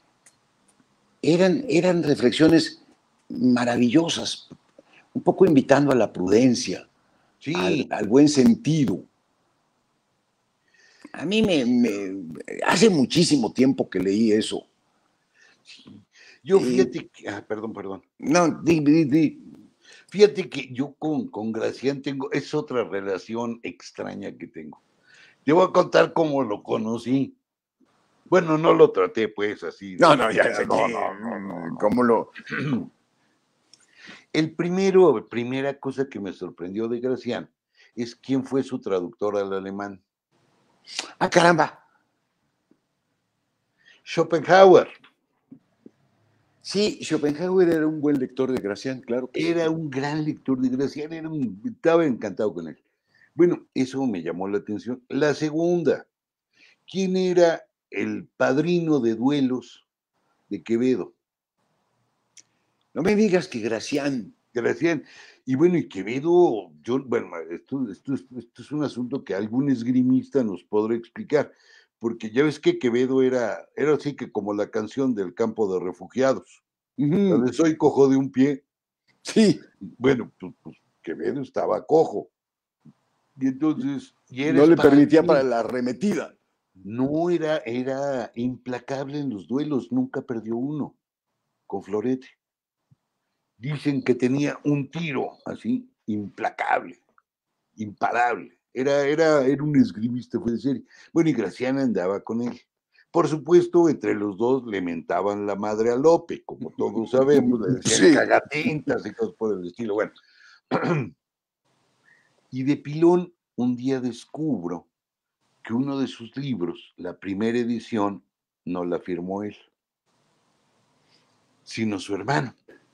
Eran reflexiones maravillosas, un poco invitando a la prudencia,
Sí,
al buen sentido. A mí hace muchísimo tiempo que leí eso.
yo fíjate que, perdón.
No, di.
Fíjate que yo con Gracián es otra relación extraña que tengo. Te voy a contar cómo lo conocí. Bueno, no lo traté pues así.
No, ya sé
No,
que,
no, no, no, no.
cómo lo...
Primera cosa que me sorprendió de Gracián es quién fue su traductor al alemán.
Ah, caramba.
Schopenhauer.
Sí, Schopenhauer era un buen lector de Gracián, claro que sí.
Era un gran lector de Gracián, estaba encantado con él. Bueno, eso me llamó la atención. La segunda, ¿quién era el padrino de duelos de Quevedo?
No me digas que Gracián.
Gracián. Y bueno, y Quevedo, bueno, esto es un asunto que algún esgrimista nos podrá explicar, porque ya ves que Quevedo era así que como la canción del campo de refugiados, la de soy cojo de un pie.
Sí.
Bueno, pues Quevedo estaba cojo. Y entonces, y era
No le permitía para
espadachín.
la arremetida.
No era implacable en los duelos, nunca perdió uno con florete. Dicen que tenía un tiro así, implacable, imparable. Era un esgrimista fue de serie. Bueno, y Gracián andaba con él. Por supuesto, entre los dos le mentaban la madre a Lope, como todos sabemos, le decían
Sí.
cagatintas y cosas por el estilo. Bueno, y de pilón un día descubro que uno de sus libros, la primera edición, no la firmó él, sino su hermano,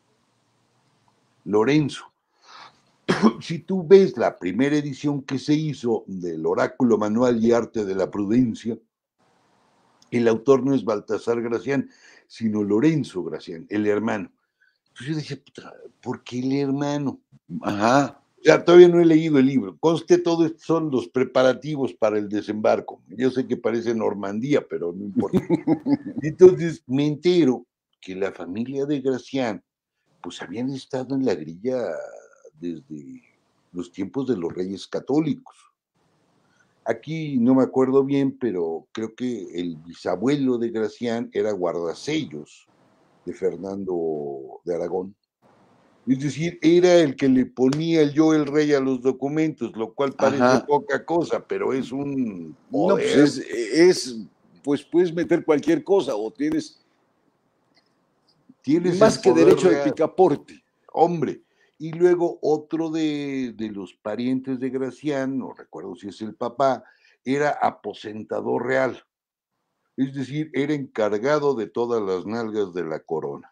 Lorenzo. Si tú ves la primera edición que se hizo del Oráculo Manual y Arte de la Prudencia, el autor no es Baltasar Gracián, sino Lorenzo Gracián, el hermano. Entonces yo decía, ¿por qué el hermano?
Ajá.
O sea, todavía no he leído el libro. Conste, todo esto son los preparativos para el desembarco. Yo sé que parece Normandía, pero no importa. Entonces me entero que la familia de Gracián, pues habían estado en la grilla desde los tiempos de los Reyes Católicos. Aquí no me acuerdo bien, pero creo que el bisabuelo de Gracián era guardasellos de Fernando de Aragón. Es decir, era el que le ponía yo el rey a los documentos, lo cual parece
Ajá.
poca cosa, pero es un
No, pues
poder.
pues puedes meter cualquier cosa o tienes
Tienes
más
el
que
poder
derecho de
real,
picaporte.
hombre. Y luego otro de los parientes de Gracián, no recuerdo si es el papá, era aposentador real. Es decir, era encargado de todas las nalgas de la corona.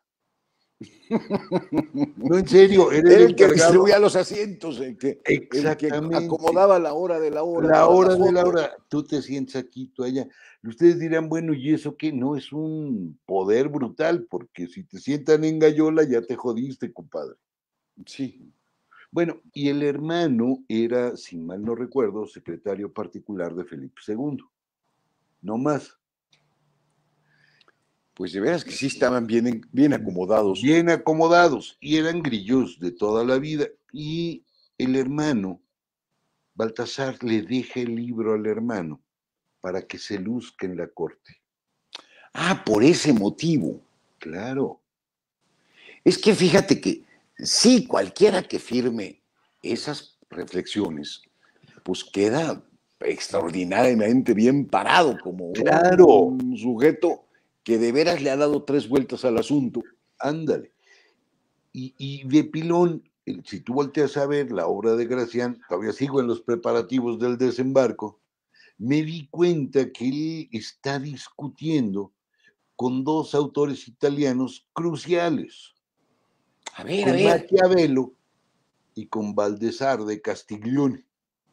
No, en serio, era el
Era el que
encargado.
distribuía los asientos, el que
Exactamente.
acomodaba la hora de la hora
La
para la
hora de la
foto.
hora, tú te sientes aquí, tú allá. Ustedes dirán, bueno, ¿y eso qué? No, es un poder brutal, porque si te sientan en gallola, ya te jodiste, compadre.
Sí.
Bueno, y el hermano era, si mal no recuerdo, secretario particular de Felipe II. No más.
Pues de veras que sí estaban bien acomodados.
Bien acomodados, y eran grillos de toda la vida. Y el hermano, Baltasar, le deja el libro al hermano para que se luzca en la corte.
Ah, por ese motivo.
Claro.
Es que fíjate que sí, cualquiera que firme esas reflexiones, pues queda extraordinariamente bien parado, como
Claro,
un sujeto que de veras le ha dado 3 vueltas al asunto.
ándale. Y de pilón, si tú volteas a ver la obra de Gracián, todavía sigo en los preparativos del desembarco, me di cuenta que él está discutiendo con dos autores italianos cruciales,
A
con
ver.
Maquiavelo y con Baldassare de Castiglione.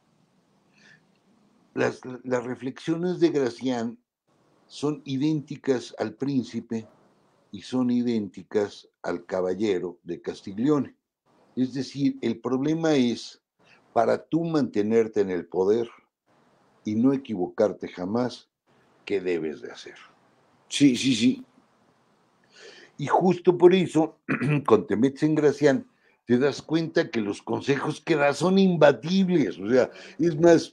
Las reflexiones de Gracián son idénticas al príncipe y son idénticas al caballero de Castiglione. Es decir, el problema es, para tú mantenerte en el poder y no equivocarte jamás, ¿qué debes de hacer?
Sí, sí, sí.
Y justo por eso, cuando te metes en Gracián, te das cuenta que los consejos que da son imbatibles. O sea, es más,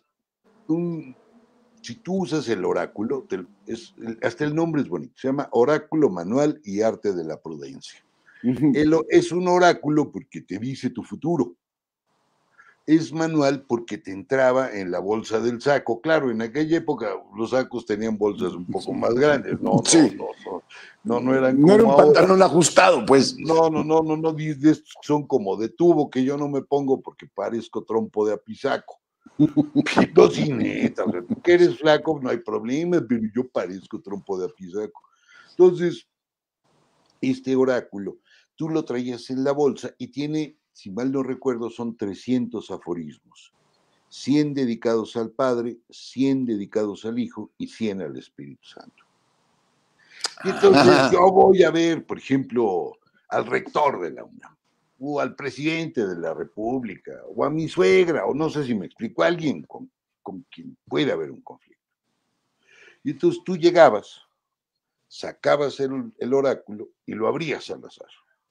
si tú usas el oráculo, hasta el nombre es bonito, se llama Oráculo Manual y Arte de la Prudencia. Es un oráculo porque te dice tu futuro. Es manual porque te entraba en la bolsa del saco. Claro, en aquella época los sacos tenían bolsas un poco más grandes.
Sí.
No eran
No era
como
un
ahora.
pantalón ajustado, pues.
No, de estos son como de tubo que yo no me pongo porque parezco trompo de apisaco. No, sí, neta, o sea, tú que eres flaco, no hay problema, pero yo parezco trompo de apisaco. Entonces, este oráculo, tú lo traías en la bolsa y tiene, si mal no recuerdo, son 300 aforismos. 100 dedicados al Padre, 100 dedicados al Hijo y 100 al Espíritu Santo. Y entonces yo voy a ver, por ejemplo, al rector de la UNAM, o al presidente de la República, o a mi suegra, o no sé si me explico, a alguien con quien puede haber un conflicto. Y entonces tú llegabas, sacabas el oráculo y lo abrías al azar.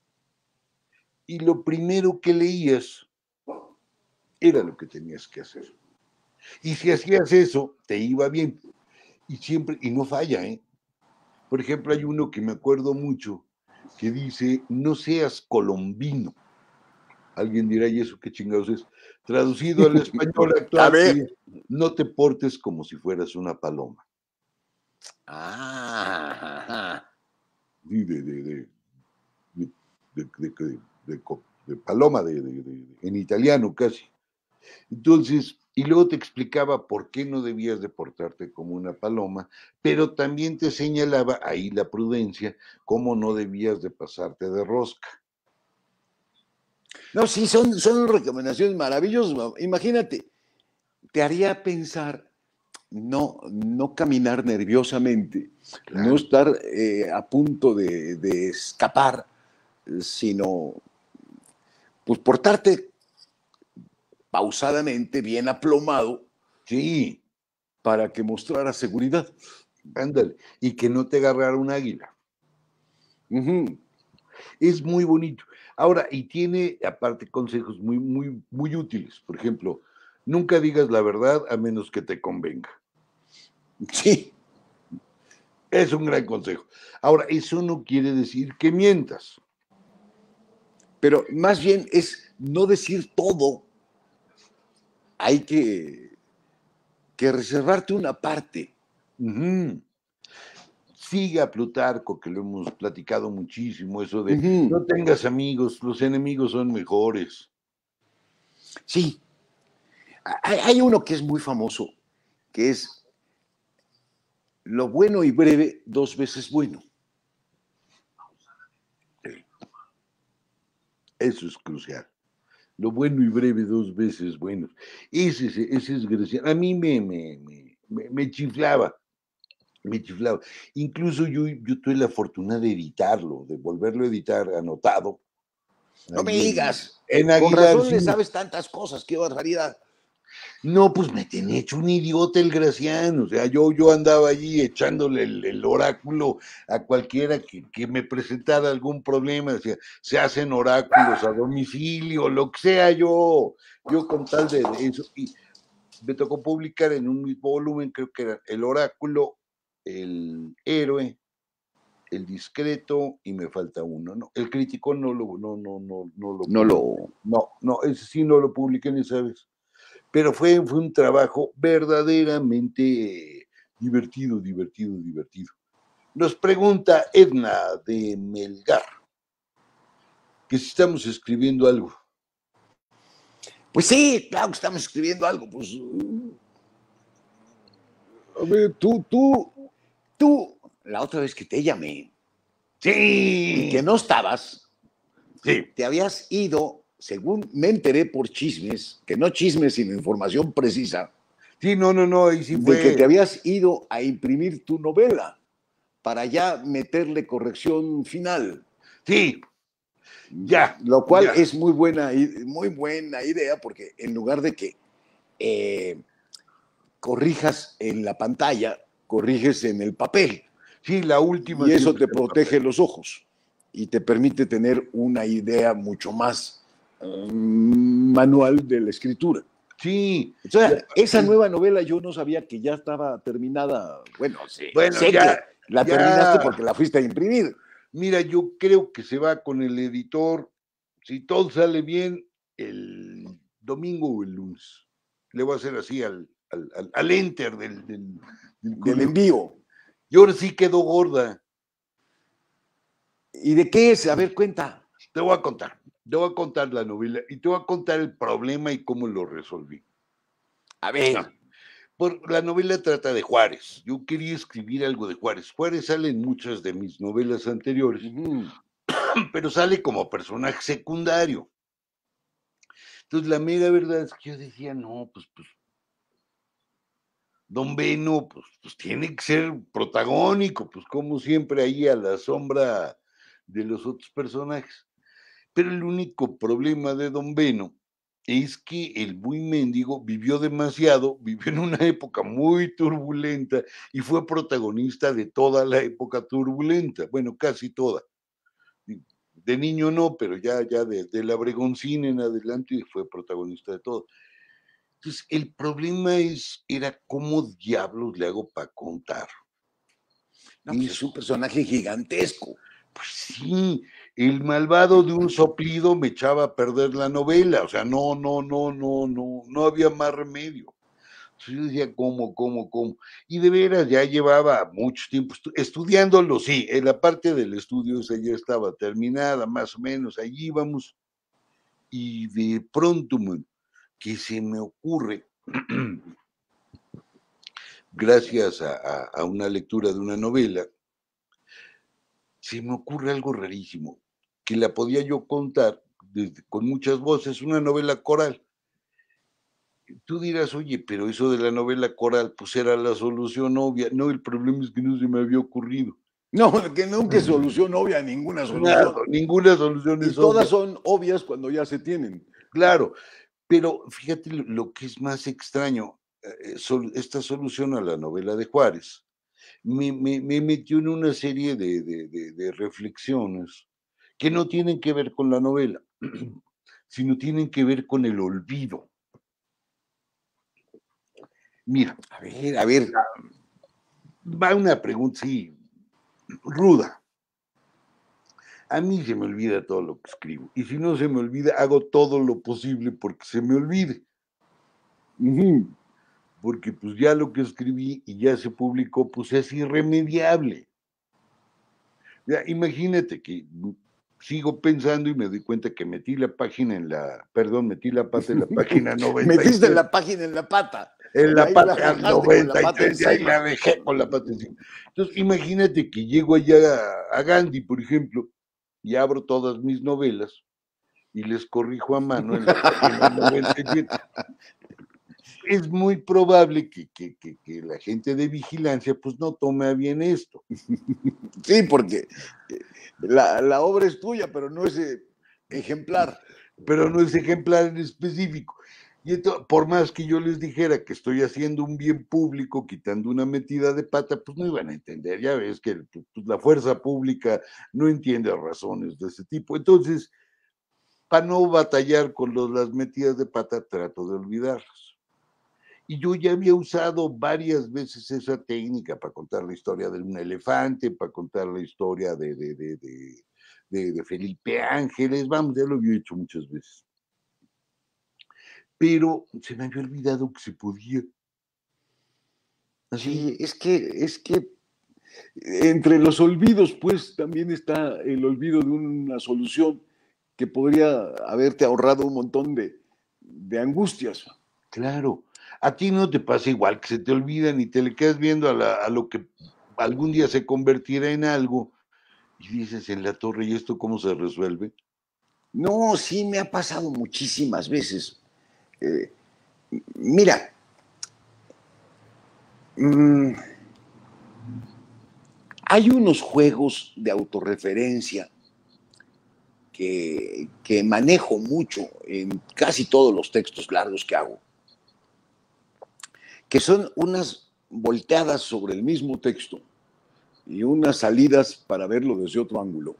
Y lo primero que leías era lo que tenías que hacer. Y si hacías eso, te iba bien. Y siempre, y no falla, ¿eh? Por ejemplo, hay uno que me acuerdo mucho que dice, no seas colombino. Alguien dirá, ¿y eso qué chingados es? Traducido al español
A
actual,
ver.
es, no te portes como si fueras una paloma. Sí, de paloma, en italiano casi. Entonces, y luego te explicaba por qué no debías de portarte como una paloma, pero también te señalaba ahí la prudencia, cómo no debías de pasarte de rosca.
No, sí, son recomendaciones maravillosas. Imagínate, te haría pensar no caminar nerviosamente, no
Claro.
estar a punto de escapar, sino pues portarte pausadamente, bien aplomado,
Sí,
para que mostrara seguridad.
ándale. Y que no te agarrara un águila.
Ujú.
Es muy bonito. Ahora, y tiene aparte consejos muy, muy, muy útiles. Por ejemplo, nunca digas la verdad a menos que te convenga.
Sí,
Es un gran consejo. Ahora, eso no quiere decir que mientas.
pero más bien es no decir todo. Hay que reservarte una parte.
Ujú. Siga a Plutarco, que lo hemos platicado muchísimo, eso de
Ujú.
no tengas amigos, los enemigos son mejores.
Sí, hay uno que es muy famoso, que es lo bueno y breve, dos veces bueno.
Eso es crucial. Lo bueno y breve, dos veces bueno. Ese es gracioso. A mí me chiflaba, me chiflaba. Incluso yo tuve la fortuna de editarlo, de volverlo a editar anotado.
No me
Ahí
digas,
en
con
Aguilar,
razón
sí.
le sabes tantas cosas, qué barbaridad.
No, pues me tenía hecho un idiota el Graciano. O sea, yo andaba allí echándole el oráculo a cualquiera que me presentara algún problema. Decía, se hacen oráculos a domicilio, lo que sea yo con tal de eso. Y me tocó publicar en un mismo volumen, creo que era el oráculo, el héroe, el discreto, y me falta uno, ¿no? El crítico no lo
No lo...
publiqué. No, ese sí no lo publiqué ni sabes. Pero fue un trabajo verdaderamente divertido, divertido, divertido. Nos pregunta Edna de Melgar que si estamos escribiendo algo.
Pues sí, claro que estamos escribiendo algo. Pues, a ver, la otra vez que te llamé y que
Sí,
no estabas,
sí,
te habías ido, según me enteré por chismes, que no chismes, sino información precisa,
sí, no, ahí sí
de que te
fue.
habías ido a imprimir tu novela para ya meterle corrección final.
Sí, ya,
Lo cual
ya.
es muy buena idea, porque en lugar de que eh, corrijas en la pantalla, corriges en el papel.
Sí, la última
Y eso
siempre
te
es el papel.
protege los ojos y te permite tener una idea mucho más manual de la escritura.
Sí,
O sea, esa
es,
nueva novela yo no sabía que ya estaba terminada. Bueno, sí,
bueno,
sé que la terminaste
ya,
porque la fuiste a imprimir.
mira, yo creo que se va con el editor, si todo sale bien, el domingo o el lunes. Le voy a hacer así al enter del
Del
correo.
envío.
Y ahora sí quedó gorda.
¿Y de qué es? A ver, cuenta.
Te voy a contar. Te voy a contar la novela y te voy a contar el problema y cómo lo resolví.
A ver.
No, la novela trata de Juárez. Yo quería escribir algo de Juárez. Juárez sale en muchas de mis novelas anteriores, pero sale como personaje secundario. Entonces, la mera verdad es que yo decía, no, pues Don Beno, pues tiene que ser protagónico, pues como siempre ahí a la sombra de los otros personajes. Pero el único problema de Don Beno es que el muy mendigo vivió demasiado, vivió en una época muy turbulenta y fue protagonista de toda la época turbulenta, bueno, casi toda. De niño no, pero ya desde el Abregoncín en adelante fue protagonista de todo. Entonces, el problema era cómo diablos le hago para contar.
No, pues es un personaje gigantesco.
Pues sí, el malvado de un soplido me echaba a perder la novela, o sea, no había más remedio. Entonces yo decía, ¿cómo? Y de veras ya llevaba mucho tiempo estudiándolo, sí, en la parte del estudio esa ya estaba terminada, más o menos, allí íbamos, y de pronto, que se me ocurre, gracias a una lectura de una novela, se me ocurre algo rarísimo, que la podía yo contar con muchas voces, una novela coral. Tú dirás, oye, pero eso de la novela coral, pues era la solución obvia. No, el problema es que no se me había ocurrido.
No, que nunca es solución obvia, ninguna
Nada,
solución.
ninguna solución
Y
es obvia.
todas son obvias cuando ya se tienen.
Claro, pero fíjate lo que es más extraño. Esta solución a la novela de Juárez me metió en una serie de reflexiones que no tienen que ver con la novela, sino tienen que ver con el olvido. Mira,
A ver.
va una pregunta, sí, ruda. A mí se me olvida todo lo que escribo. Y si no se me olvida, hago todo lo posible porque se me olvide. Porque pues ya lo que escribí y ya se publicó, pues es irremediable. Ya, imagínate que sigo pensando y me doy cuenta que metí la página en la, perdón, metí la pata en la página
Metiste
93.
la página en la pata.
En
Y
la
ahí la
pata
dejaste con la pata
93, y ahí
encima.
la dejé con la pata encima. Entonces, imagínate que llego allá a Gandhi, por ejemplo, y abro todas mis novelas y les corrijo a mano en la página 97. Es muy probable que la gente de vigilancia pues no tome a bien esto.
Sí, porque la obra es tuya, pero no es ejemplar.
Pero no es ejemplar en específico. Y entonces, por más que yo les dijera que estoy haciendo un bien público, quitando una metida de pata, pues no iban a entender. Ya ves que pues, la fuerza pública no entiende razones de ese tipo. Entonces, para no batallar con las metidas de pata, trato de olvidarlas. Y yo ya había usado varias veces esa técnica para contar la historia de un elefante, para contar la historia de Felipe Ángeles, vamos, ya lo había hecho muchas veces. Pero se me había olvidado que se podía. Así.
Sí, es que entre los olvidos, pues también está el olvido de una solución que podría haberte ahorrado un montón de angustias.
Claro. A ti no te pasa igual que se te olvidan y te le quedas viendo a lo que algún día se convertirá en algo y dices en la torre, ¿y esto cómo se resuelve?
No, sí me ha pasado muchísimas veces. Eh, mira, mmm, hay unos juegos de autorreferencia que manejo mucho en casi todos los textos largos que hago, que son unas volteadas sobre el mismo texto y unas salidas para verlo desde otro ángulo.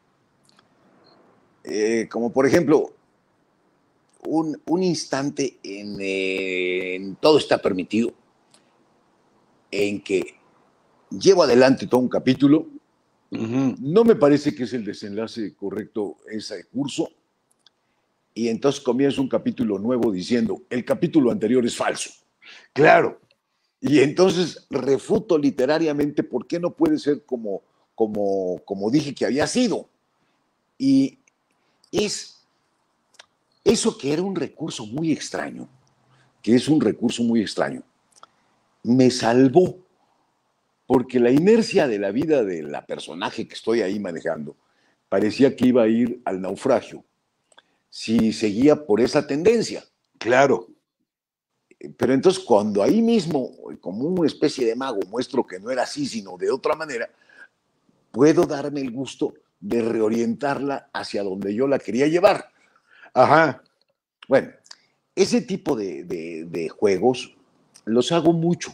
Como por ejemplo, un instante en Todo está permitido, en que llevo adelante todo un capítulo. No me parece que es el desenlace correcto ese curso. Y entonces comienza un capítulo nuevo diciendo, el capítulo anterior es falso.
Claro.
Y entonces refuto literariamente por qué no puede ser como dije que había sido. Y es eso que era un recurso muy extraño, que es un recurso muy extraño, me salvó, porque la inercia de la vida de la personaje que estoy ahí manejando parecía que iba a ir al naufragio si seguía por esa tendencia.
Claro.
Pero entonces cuando ahí mismo, como una especie de mago, muestro que no era así, sino de otra manera, puedo darme el gusto de reorientarla hacia donde yo la quería llevar.
Ajá.
Bueno, ese tipo de juegos los hago mucho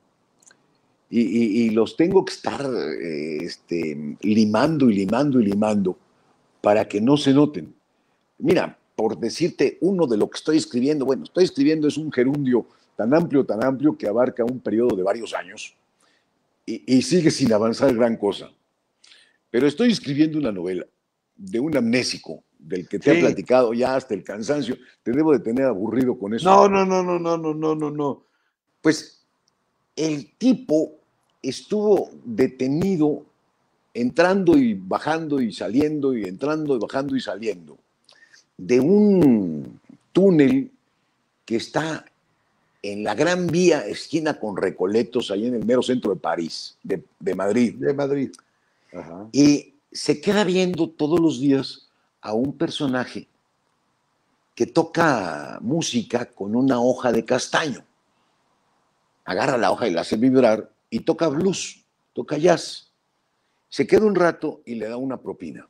y los tengo que estar limando y limando y limando para que no se noten. Mira, por decirte uno de lo que estoy escribiendo, bueno, estoy escribiendo es un gerundio tan amplio que abarca un periodo de varios años y sigue sin avanzar gran cosa. Pero estoy escribiendo una novela de un amnésico del que te ha
Sí.
platicado ya hasta el cansancio. Te debo de tener aburrido con eso.
No, no, no, no, no, no, no, no, no.
Pues el tipo estuvo detenido entrando y bajando y saliendo y entrando y bajando y saliendo de un túnel que está en la Gran Vía, esquina con Recoletos, ahí en el mero centro de París, de Madrid.
De Madrid. Ajá.
Y se queda viendo todos los días a un personaje que toca música con una hoja de castaño. Agarra la hoja y la hace vibrar y toca blues, toca jazz. Se queda un rato y le da una propina.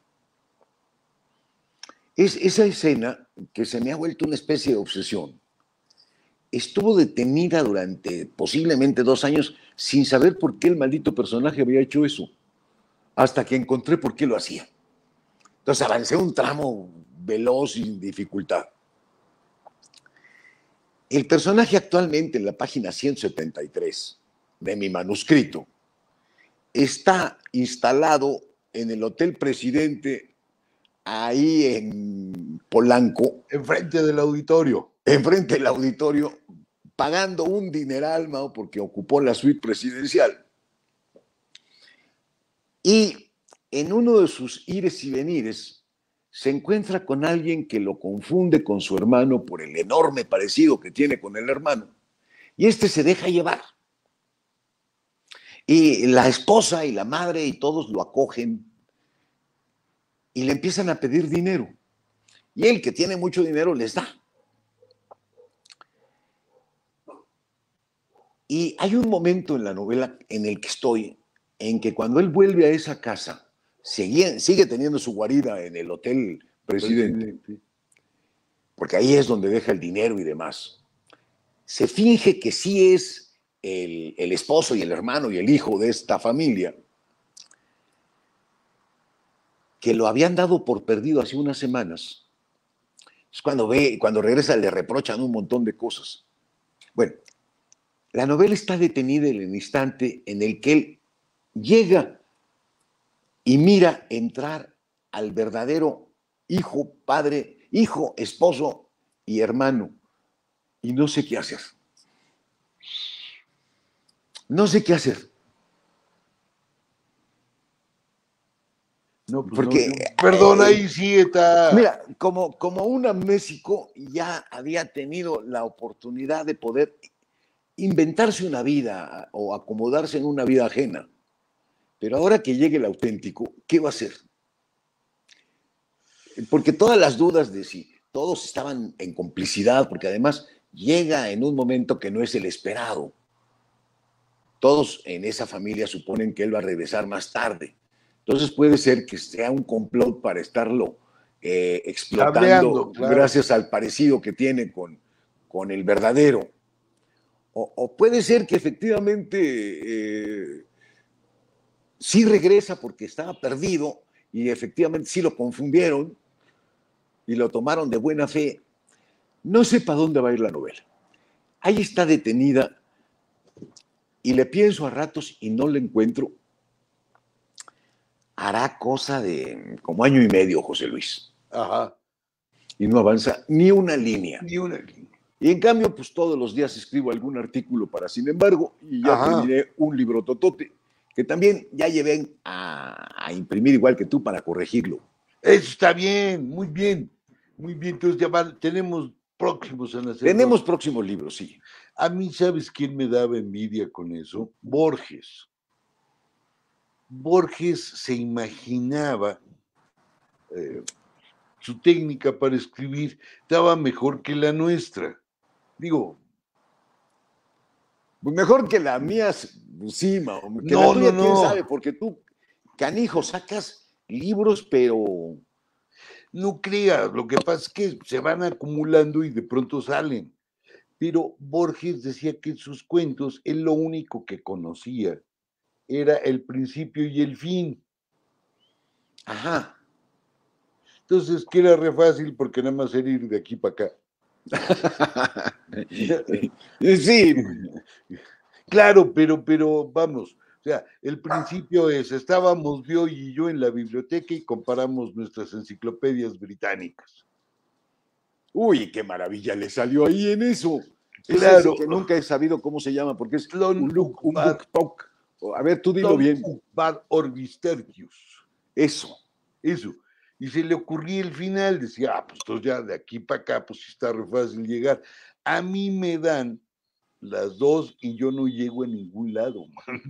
Es esa escena que se me ha vuelto una especie de obsesión. estuvo detenida durante posiblemente 2 años sin saber por qué el maldito personaje había hecho eso, hasta que encontré por qué lo hacía. Entonces avancé un tramo veloz y sin dificultad. El personaje actualmente en la página 173 de mi manuscrito está instalado en el Hotel Presidente, ahí en Polanco.
Enfrente del auditorio.
Enfrente del auditorio, pagando un dineral, Mao, porque ocupó la suite presidencial. Y en uno de sus ires y venires se encuentra con alguien que lo confunde con su hermano por el enorme parecido que tiene con el hermano. Y este se deja llevar. Y la esposa y la madre y todos lo acogen y le empiezan a pedir dinero. Y él, que tiene mucho dinero, les da. Y hay un momento en la novela en el que estoy, en que cuando él vuelve a esa casa, sigue teniendo su guarida en el Hotel Presidente, porque ahí es donde deja el dinero y demás. Se finge que sí es el esposo y el hermano y el hijo de esta familia, que lo habían dado por perdido hace unas semanas. Es cuando regresa le reprochan un montón de cosas. Bueno, la novela está detenida en el instante en el que él llega y mira entrar al verdadero hijo, padre, hijo, esposo y hermano. Y no sé qué hacer. No sé qué hacer.
No, pues
porque,
no, perdona, ahí sí está.
Mira, como un amnésico ya había tenido la oportunidad de poder inventarse una vida o acomodarse en una vida ajena. Pero ahora que llegue el auténtico, ¿qué va a hacer? Porque todas las dudas de si todos estaban en complicidad, porque además llega en un momento que no es el esperado. Todos en esa familia suponen que él va a regresar más tarde. Entonces puede ser que sea un complot para estarlo explotando,
Cableando, claro,
gracias al parecido que tiene con el verdadero. O puede ser que efectivamente sí regresa porque estaba perdido y efectivamente sí lo confundieron y lo tomaron de buena fe. No sé para dónde va a ir la novela. Ahí está detenida y le pienso a ratos y no la encuentro. Hará cosa de como 1 año y medio, José Luis.
Ajá.
Y no avanza ni una línea.
Ni una línea.
Y en cambio, pues todos los días escribo algún artículo para Sin embargo, y ya terminé un libro totote, que también ya llevé a imprimir igual que tú para corregirlo.
Eso está bien, muy bien. Muy bien, entonces ya tenemos próximos a hacer.
Tenemos próximos libros, sí.
A mí, ¿sabes quién me daba envidia con eso? Borges. Borges se imaginaba su técnica para escribir estaba mejor que la nuestra. Digo,
pues mejor que la mía, sí, Mao. Que
no,
la tuya,
no,
quién
no.
sabe, porque tú, canijo, sacas libros, pero...
No creas, lo que pasa es que se van acumulando y de pronto salen. Pero Borges decía que en sus cuentos él lo único que conocía era el principio y el fin.
Ajá.
Entonces, que era re fácil porque nada más era ir de aquí para acá.
Sí.
Claro, pero vamos, o sea, el principio es, estábamos Bioy y yo en la biblioteca y comparamos nuestras enciclopedias británicas.
Uy, qué maravilla le salió ahí en eso.
Claro.
Es que nunca he sabido cómo se llama, porque es un book talk. A ver, tú dilo bien.
Bar Orbistergius.
Eso.
Y se le ocurría el final, decía, pues entonces ya de aquí para acá, pues está re fácil llegar. A mí me dan las dos y yo no llego a ningún lado, man.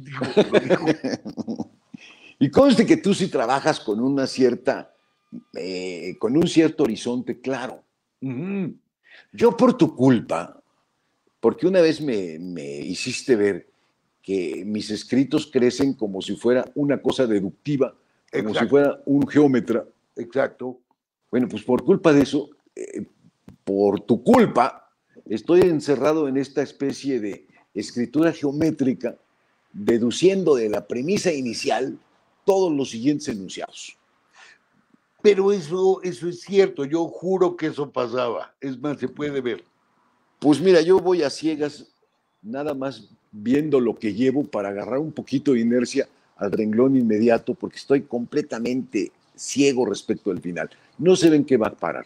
Y conste que tú sí trabajas con una cierta, con un cierto horizonte claro. Yo por tu culpa, porque una vez me hiciste ver que mis escritos crecen como si fuera una cosa deductiva, como si fuera un geómetra.
Exacto.
Bueno, pues por culpa de eso, por tu culpa, Estoy encerrado en esta especie de escritura geométrica, deduciendo de la premisa inicial todos los siguientes enunciados.
Pero eso es cierto, yo juro que eso pasaba. Es más, se puede ver.
Pues mira, yo voy a ciegas, nada más viendo lo que llevo para agarrar un poquito de inercia al renglón inmediato, porque estoy completamente ciego respecto al final. No sé en qué va a parar.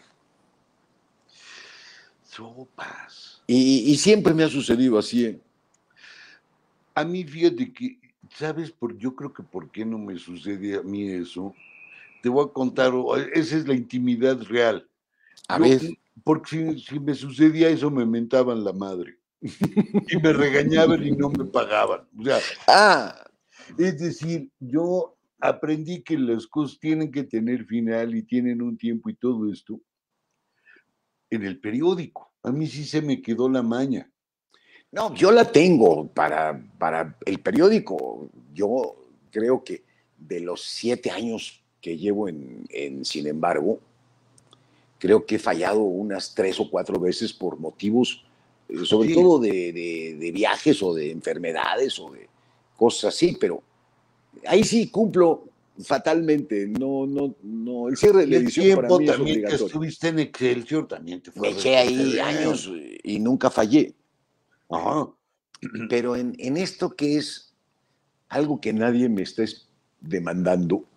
Sopas.
Y siempre me ha sucedido así, ¿eh?
A mí, fíjate que, ¿sabes? Yo creo que por qué no me sucede a mí eso. Te voy a contar, esa es la intimidad real.
A ver.
Porque si me sucedía eso, me mentaban la madre. Y me regañaban y no me pagaban. O sea, es decir, yo aprendí que las cosas tienen que tener final y tienen un tiempo y todo esto en el periódico. A mí sí se me quedó la maña.
No, yo la tengo para el periódico. Yo creo que de los 7 años que llevo Sin embargo, creo que he fallado unas 3 o 4 veces por motivos, sobre todo de viajes o de enfermedades o de cosas así, pero ahí sí cumplo fatalmente. No, el cierre de la edición para mí es
También que
obligatorio.
estuviste en Excelsior, también te fue.
Me eché ahí años y nunca fallé.
Ajá.
Pero en esto que es algo que nadie me está demandando,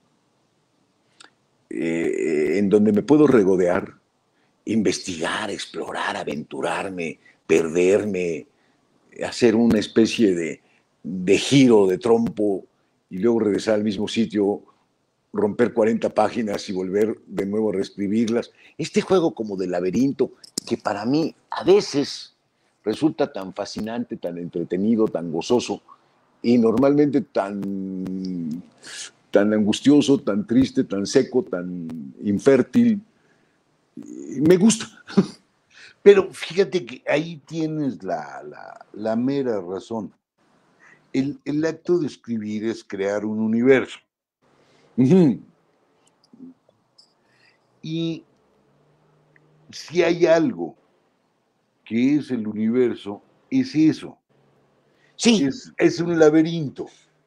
en donde me puedo regodear, investigar, explorar, aventurarme, perderme, hacer una especie de giro de trompo y luego regresar al mismo sitio, romper 40 páginas y volver de nuevo a reescribirlas. Este juego como de laberinto, que para mí a veces resulta tan fascinante, tan entretenido, tan gozoso y normalmente tan angustioso, tan triste, tan seco, tan infértil. Me gusta.
Pero fíjate que ahí tienes la mera razón. El acto de escribir es crear un universo.
Uh-huh.
Y si hay algo que es el universo, es eso.
Sí.
Es un laberinto.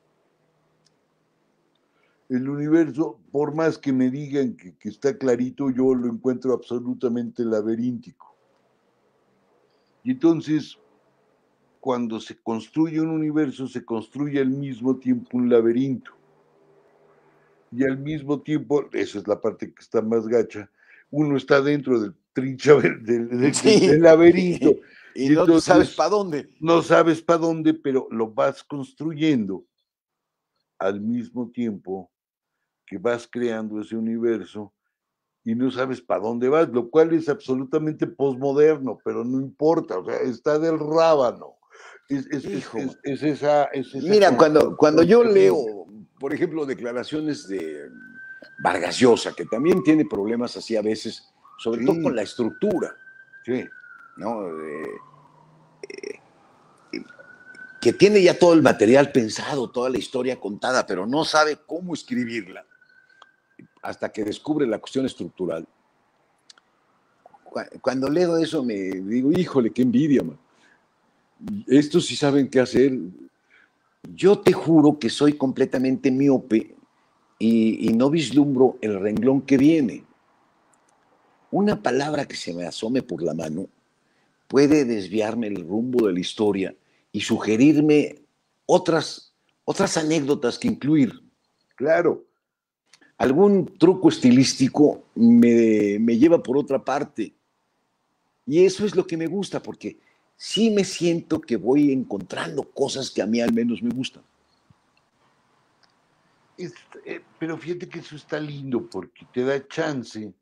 El universo, por más que me digan que está clarito, yo lo encuentro absolutamente laberíntico. Y entonces, cuando se construye un universo, se construye al mismo tiempo un laberinto. Y al mismo tiempo, esa es la parte que está más gacha, uno está dentro del trincha del laberinto.
Y no entonces, sabes para dónde.
No sabes para dónde, pero lo vas construyendo al mismo tiempo que vas creando ese universo y no sabes para dónde vas, lo cual es absolutamente posmoderno, pero no importa, o sea, está del rábano. Es esa
Mira, cuando yo leo, por ejemplo, declaraciones de Vargas Llosa, que también tiene problemas así a veces, sobre todo con la estructura, ¿no? Que tiene ya todo el material pensado, toda la historia contada, pero no sabe cómo escribirla hasta que descubre la cuestión estructural. Cuando leo eso me digo, híjole, qué envidia, man. Estos sí saben qué hacer. Yo te juro que soy completamente miope y no vislumbro el renglón que viene. Una palabra que se me asome por la mano puede desviarme el rumbo de la historia y sugerirme otras anécdotas que incluir.
Claro.
Algún truco estilístico me lleva por otra parte. Y eso es lo que me gusta, porque sí me siento que voy encontrando cosas que a mí al menos me gustan.
Pero fíjate que eso está lindo, porque te da chance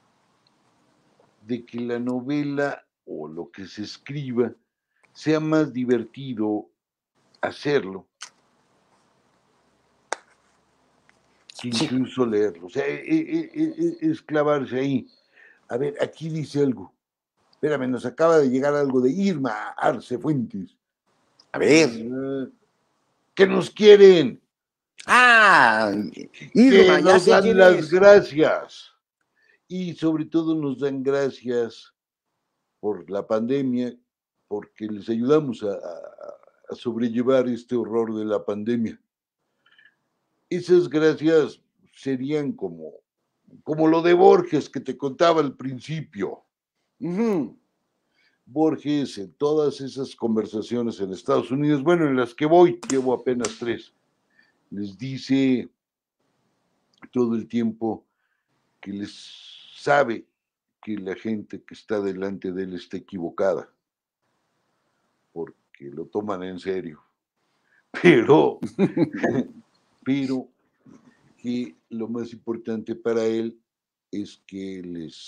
de que la novela o lo que se escriba sea más divertido hacerlo que incluso leerlo. O sea, es clavarse ahí. A ver, aquí dice algo. Espérame, nos acaba de llegar algo de Irma Arce Fuentes.
A ver.
¿Qué nos quieren?
Irma,
que
ya
nos
sé
dan
quién
las
es.
gracias. Y sobre todo nos dan gracias por la pandemia, porque les ayudamos a sobrellevar este horror de la pandemia. Esas gracias serían como lo de Borges que te contaba al principio.
Ujú.
Borges, en todas esas conversaciones en Estados Unidos, bueno, en las que voy, llevo apenas 3, les dice todo el tiempo que les sabe que la gente que está delante de él está equivocada, porque lo toman en serio, pero, pero que lo más importante para él es que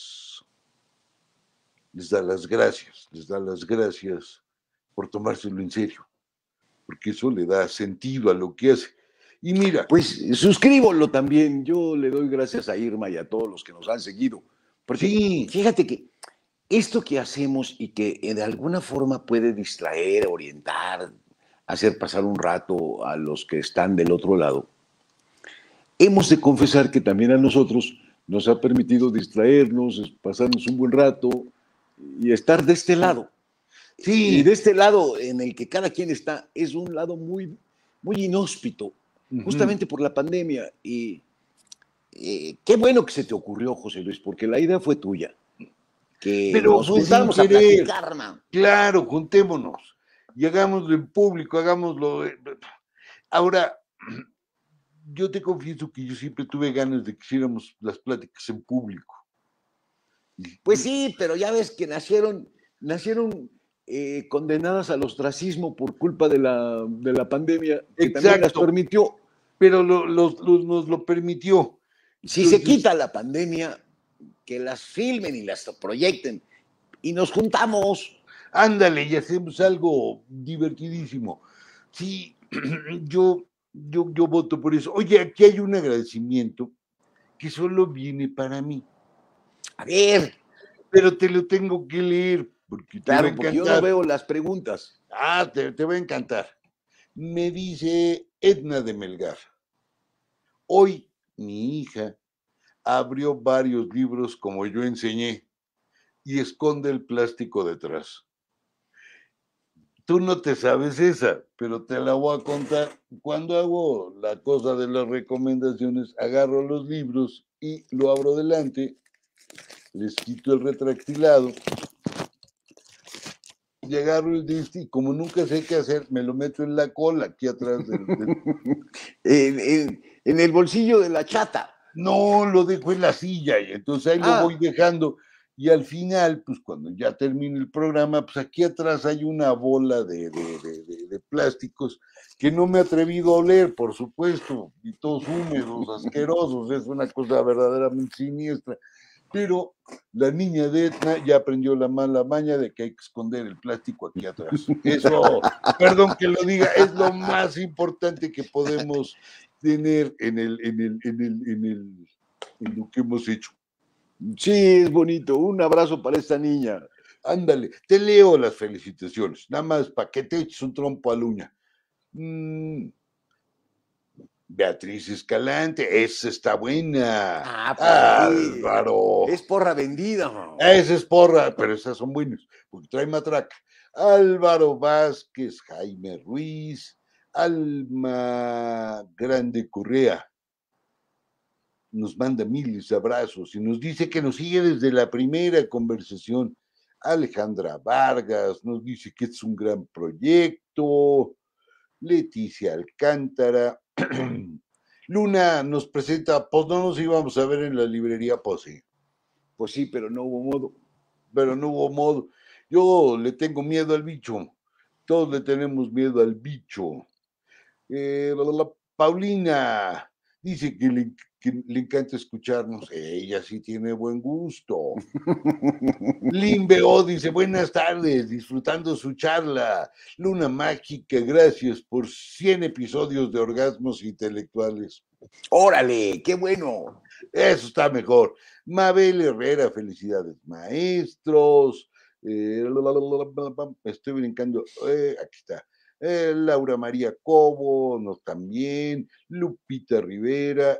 les da las gracias por tomárselo en serio, porque eso le da sentido a lo que hace. Y mira,
Pues suscríbolo también. Yo le doy gracias a Irma y a todos los que nos han seguido. Porque
sí,
fíjate que esto que hacemos y que de alguna forma puede distraer, orientar, hacer pasar un rato a los que están del otro lado, hemos de confesar que también a nosotros nos ha permitido distraernos, pasarnos un buen rato y estar de este lado. Y
sí,
de este lado en el que cada quien está es un lado muy, muy inhóspito,
uh-huh.
justamente por la pandemia. Y qué bueno que se te ocurrió, José Luis, porque la idea fue tuya, que
Pero
nos
fue sin
juntáramos a
querer.
platicar, man.
Claro, juntémonos y hagámoslo en público, hagámoslo. Ahora, yo te confieso que yo siempre tuve ganas de que hiciéramos las pláticas en público.
Pues sí, pero ya ves que nacieron condenadas al ostracismo por culpa de la pandemia, que también las
Exacto,
permitió.
pero nos lo permitió.
Si se
Entonces,
quita la pandemia, que las filmen y las proyecten y nos juntamos.
ándale y hacemos algo divertidísimo. Sí, yo voto por eso. Oye, aquí hay un agradecimiento que solo viene para mí,
A ver,
pero te lo tengo que leer porque te va a
claro, porque yo no
encantar.
veo las preguntas.
Ah, te va a encantar. Me dice Edna de Melgar. Hoy mi hija abrió varios libros como yo enseñé y esconde el plástico detrás. Tú no te sabes esa, pero te la voy a contar. Cuando hago la cosa de las recomendaciones, agarro los libros y lo abro delante, les quito el retractilado y agarro el disco y como nunca sé qué hacer, me lo meto en la cola aquí atrás del...
En el bolsillo de la chata.
No, lo dejo en la silla y entonces ahí lo voy
Ah,
dejando y al final, pues cuando ya termine el programa, pues aquí atrás hay una bola de plásticos que no me he atrevido a oler, por supuesto, y todos húmedos, asquerosos, es una cosa verdaderamente siniestra. Pero la niña de Etna ya aprendió la mala maña de que hay que esconder el plástico aquí atrás. Eso, perdón que lo diga, es lo más importante que podemos tener en lo que hemos hecho.
sí, es bonito. Un abrazo para esta niña.
Ándale, te leo las felicitaciones, nada más para que te eches un trompo a la uña. Beatriz Escalante, esa está buena.
Ah, pues sí.
Álvaro,
Es porra vendida.
esa es porra, pero esas son buenas, porque trae matraca. Álvaro Vázquez, Jaime Ruiz, Alma Grande Correa, nos manda miles de abrazos y nos dice que nos sigue desde la primera conversación. Alejandra Vargas nos dice que es un gran proyecto. Leticia Alcántara. Luna nos presenta, pues no nos íbamos a ver en la librería Pose,
Pues sí, pero no hubo modo.
pero no hubo modo. Yo le tengo miedo al bicho. Todos le tenemos miedo al bicho. Paulina dice que le encanta escucharnos. Ella sí tiene buen gusto. Limbeo dice, buenas tardes, disfrutando su charla. Luna Mágica, gracias por 100 episodios de orgasmos intelectuales.
Órale, qué bueno.
Eso está mejor. Mabel Herrera, felicidades, maestros. Estoy brincando. Aquí está. Laura María Cobo, nos también. Lupita Rivera.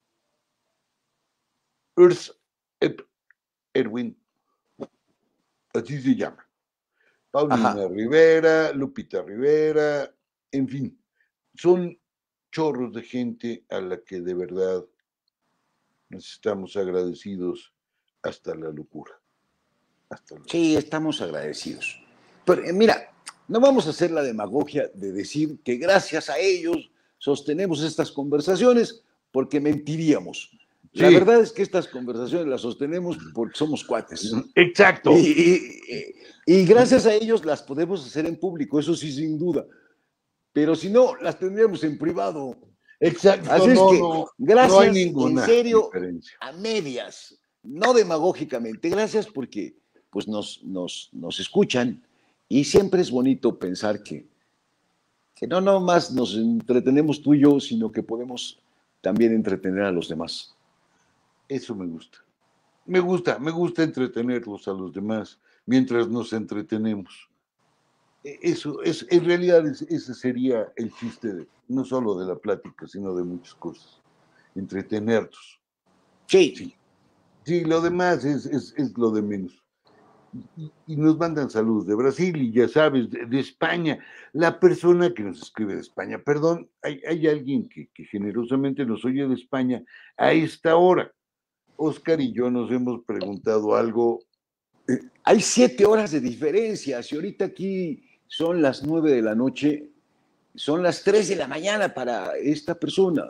Urs Erwin. así se llama.
Ajá.
Paulina Rivera, Lupita Rivera, en fin, son chorros de gente a la que de verdad nos estamos agradecidos hasta la locura. Hasta la locura.
Sí, estamos agradecidos. Pero mira, no vamos a hacer la demagogia de decir que gracias a ellos sostenemos estas conversaciones porque mentiríamos. La
Sí,
verdad es que estas conversaciones las sostenemos porque somos cuates.
exacto.
Y gracias a ellos las podemos hacer en público, eso sí, sin duda. Pero si no, las tendríamos en privado.
Exacto,
Así es
no,
que,
no, no hay
gracias en
ninguna
serio,
diferencia.
a medias, no demagógicamente. Gracias porque pues, nos escuchan y siempre es bonito pensar que no nomás nos entretenemos tú y yo, sino que podemos también entretener a los demás.
Eso me gusta. Me gusta entretenerlos a los demás mientras nos entretenemos. Eso es, en realidad, ese sería el chiste, no solo de la plática, sino de muchas cosas. Entretenernos.
Sí.
Sí, sí, lo demás es lo de menos. Y nos mandan saludos de Brasil y ya sabes, de España. La persona que nos escribe de España, perdón, hay alguien que generosamente nos oye de España a esta hora. Oscar y yo nos hemos preguntado algo.
Hay 7 horas de diferencia. Si ahorita aquí son las 9 de la noche, son las 3 de la mañana para esta persona.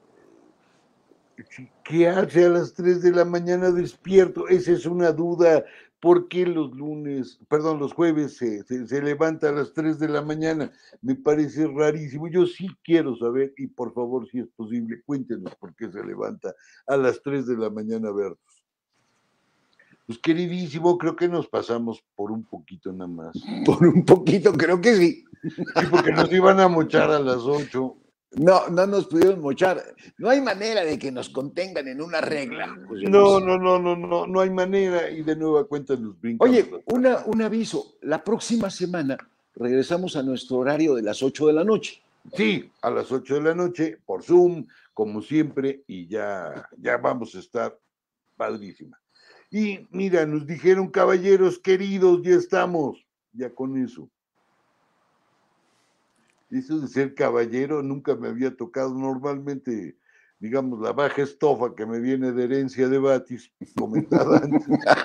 ¿Qué hace a las 3 de la mañana despierto? Esa es una duda. ¿Por qué los jueves se levanta a las 3 de la mañana? Me parece rarísimo. Yo sí quiero saber, y por favor, si es posible, cuéntenos por qué se levanta a las 3 de la mañana a vernos. Pues queridísimo, creo que nos pasamos por un poquito nada más.
Por un poquito, creo que sí.
Sí, porque nos iban a mochar a las 8.
No, no nos pudieron mochar. No hay manera de que nos contengan en una regla, José
No,
Luis.
no hay manera. Y de nueva cuenta nos brincamos.
Oye, un aviso. La próxima semana regresamos a nuestro horario de las 8 de la noche.
Sí, a las 8 de la noche, por Zoom, como siempre, y ya vamos a estar padrísima. Y mira, nos dijeron, caballeros queridos, ya estamos, ya con eso. Eso de ser caballero nunca me había tocado. Normalmente, digamos, la baja estofa que me viene de herencia de Batis, comentada antes,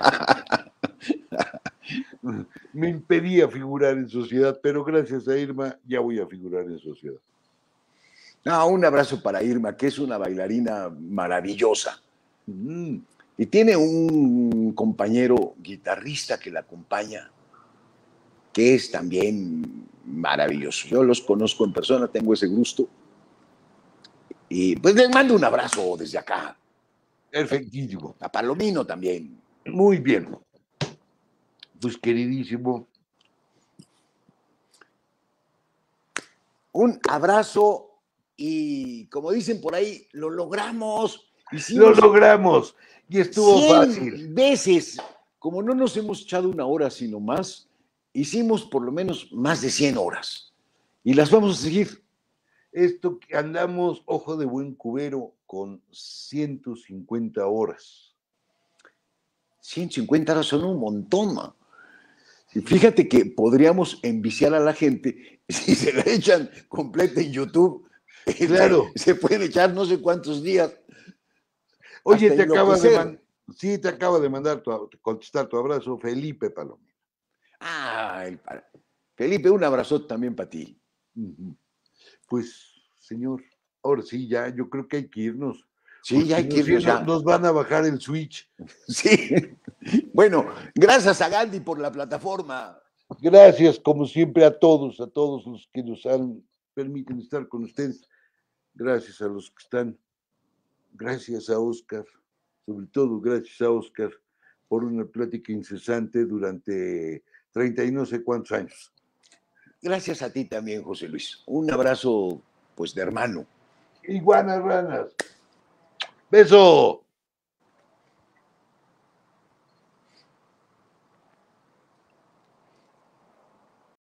me impedía figurar en sociedad, pero gracias a Irma ya voy a figurar en sociedad.
No, un abrazo para Irma, que es una bailarina maravillosa.
Mm.
Y tiene un compañero guitarrista que la acompaña, que es también maravilloso. Yo los conozco en persona, tengo ese gusto. Y pues les mando un abrazo desde acá.
Perfectísimo.
A Palomino también.
Muy bien. Pues queridísimo.
Un abrazo y como dicen por ahí, lo logramos.
Lo logramos y estuvo
100
fácil.
veces, como no nos hemos echado una hora sino más, hicimos por lo menos más de 100 horas y las vamos a seguir.
Esto que andamos, ojo de buen cubero, con 150 horas.
150 horas son un montón, man. Y fíjate que podríamos enviciar a la gente si se la echan completa en YouTube.
Claro.
Se pueden echar no sé cuántos días.
Oye, te acaba de mandar contestar tu abrazo, Felipe Palomino.
Felipe, un abrazo también para ti.
Pues, señor, ahora sí, ya, yo creo que hay que irnos.
Sí, ya hay que irnos ya.
Nos van a bajar el switch.
Sí. Bueno, gracias a Gandhi por la plataforma.
Gracias, como siempre, a todos los que nos permiten estar con ustedes. Gracias a los que están. Gracias a Oscar, sobre todo gracias a Oscar por una plática incesante durante 30 y no sé cuántos años.
Gracias a ti también, José Luis. Un abrazo, pues, de hermano.
Iguanas ranas. Beso.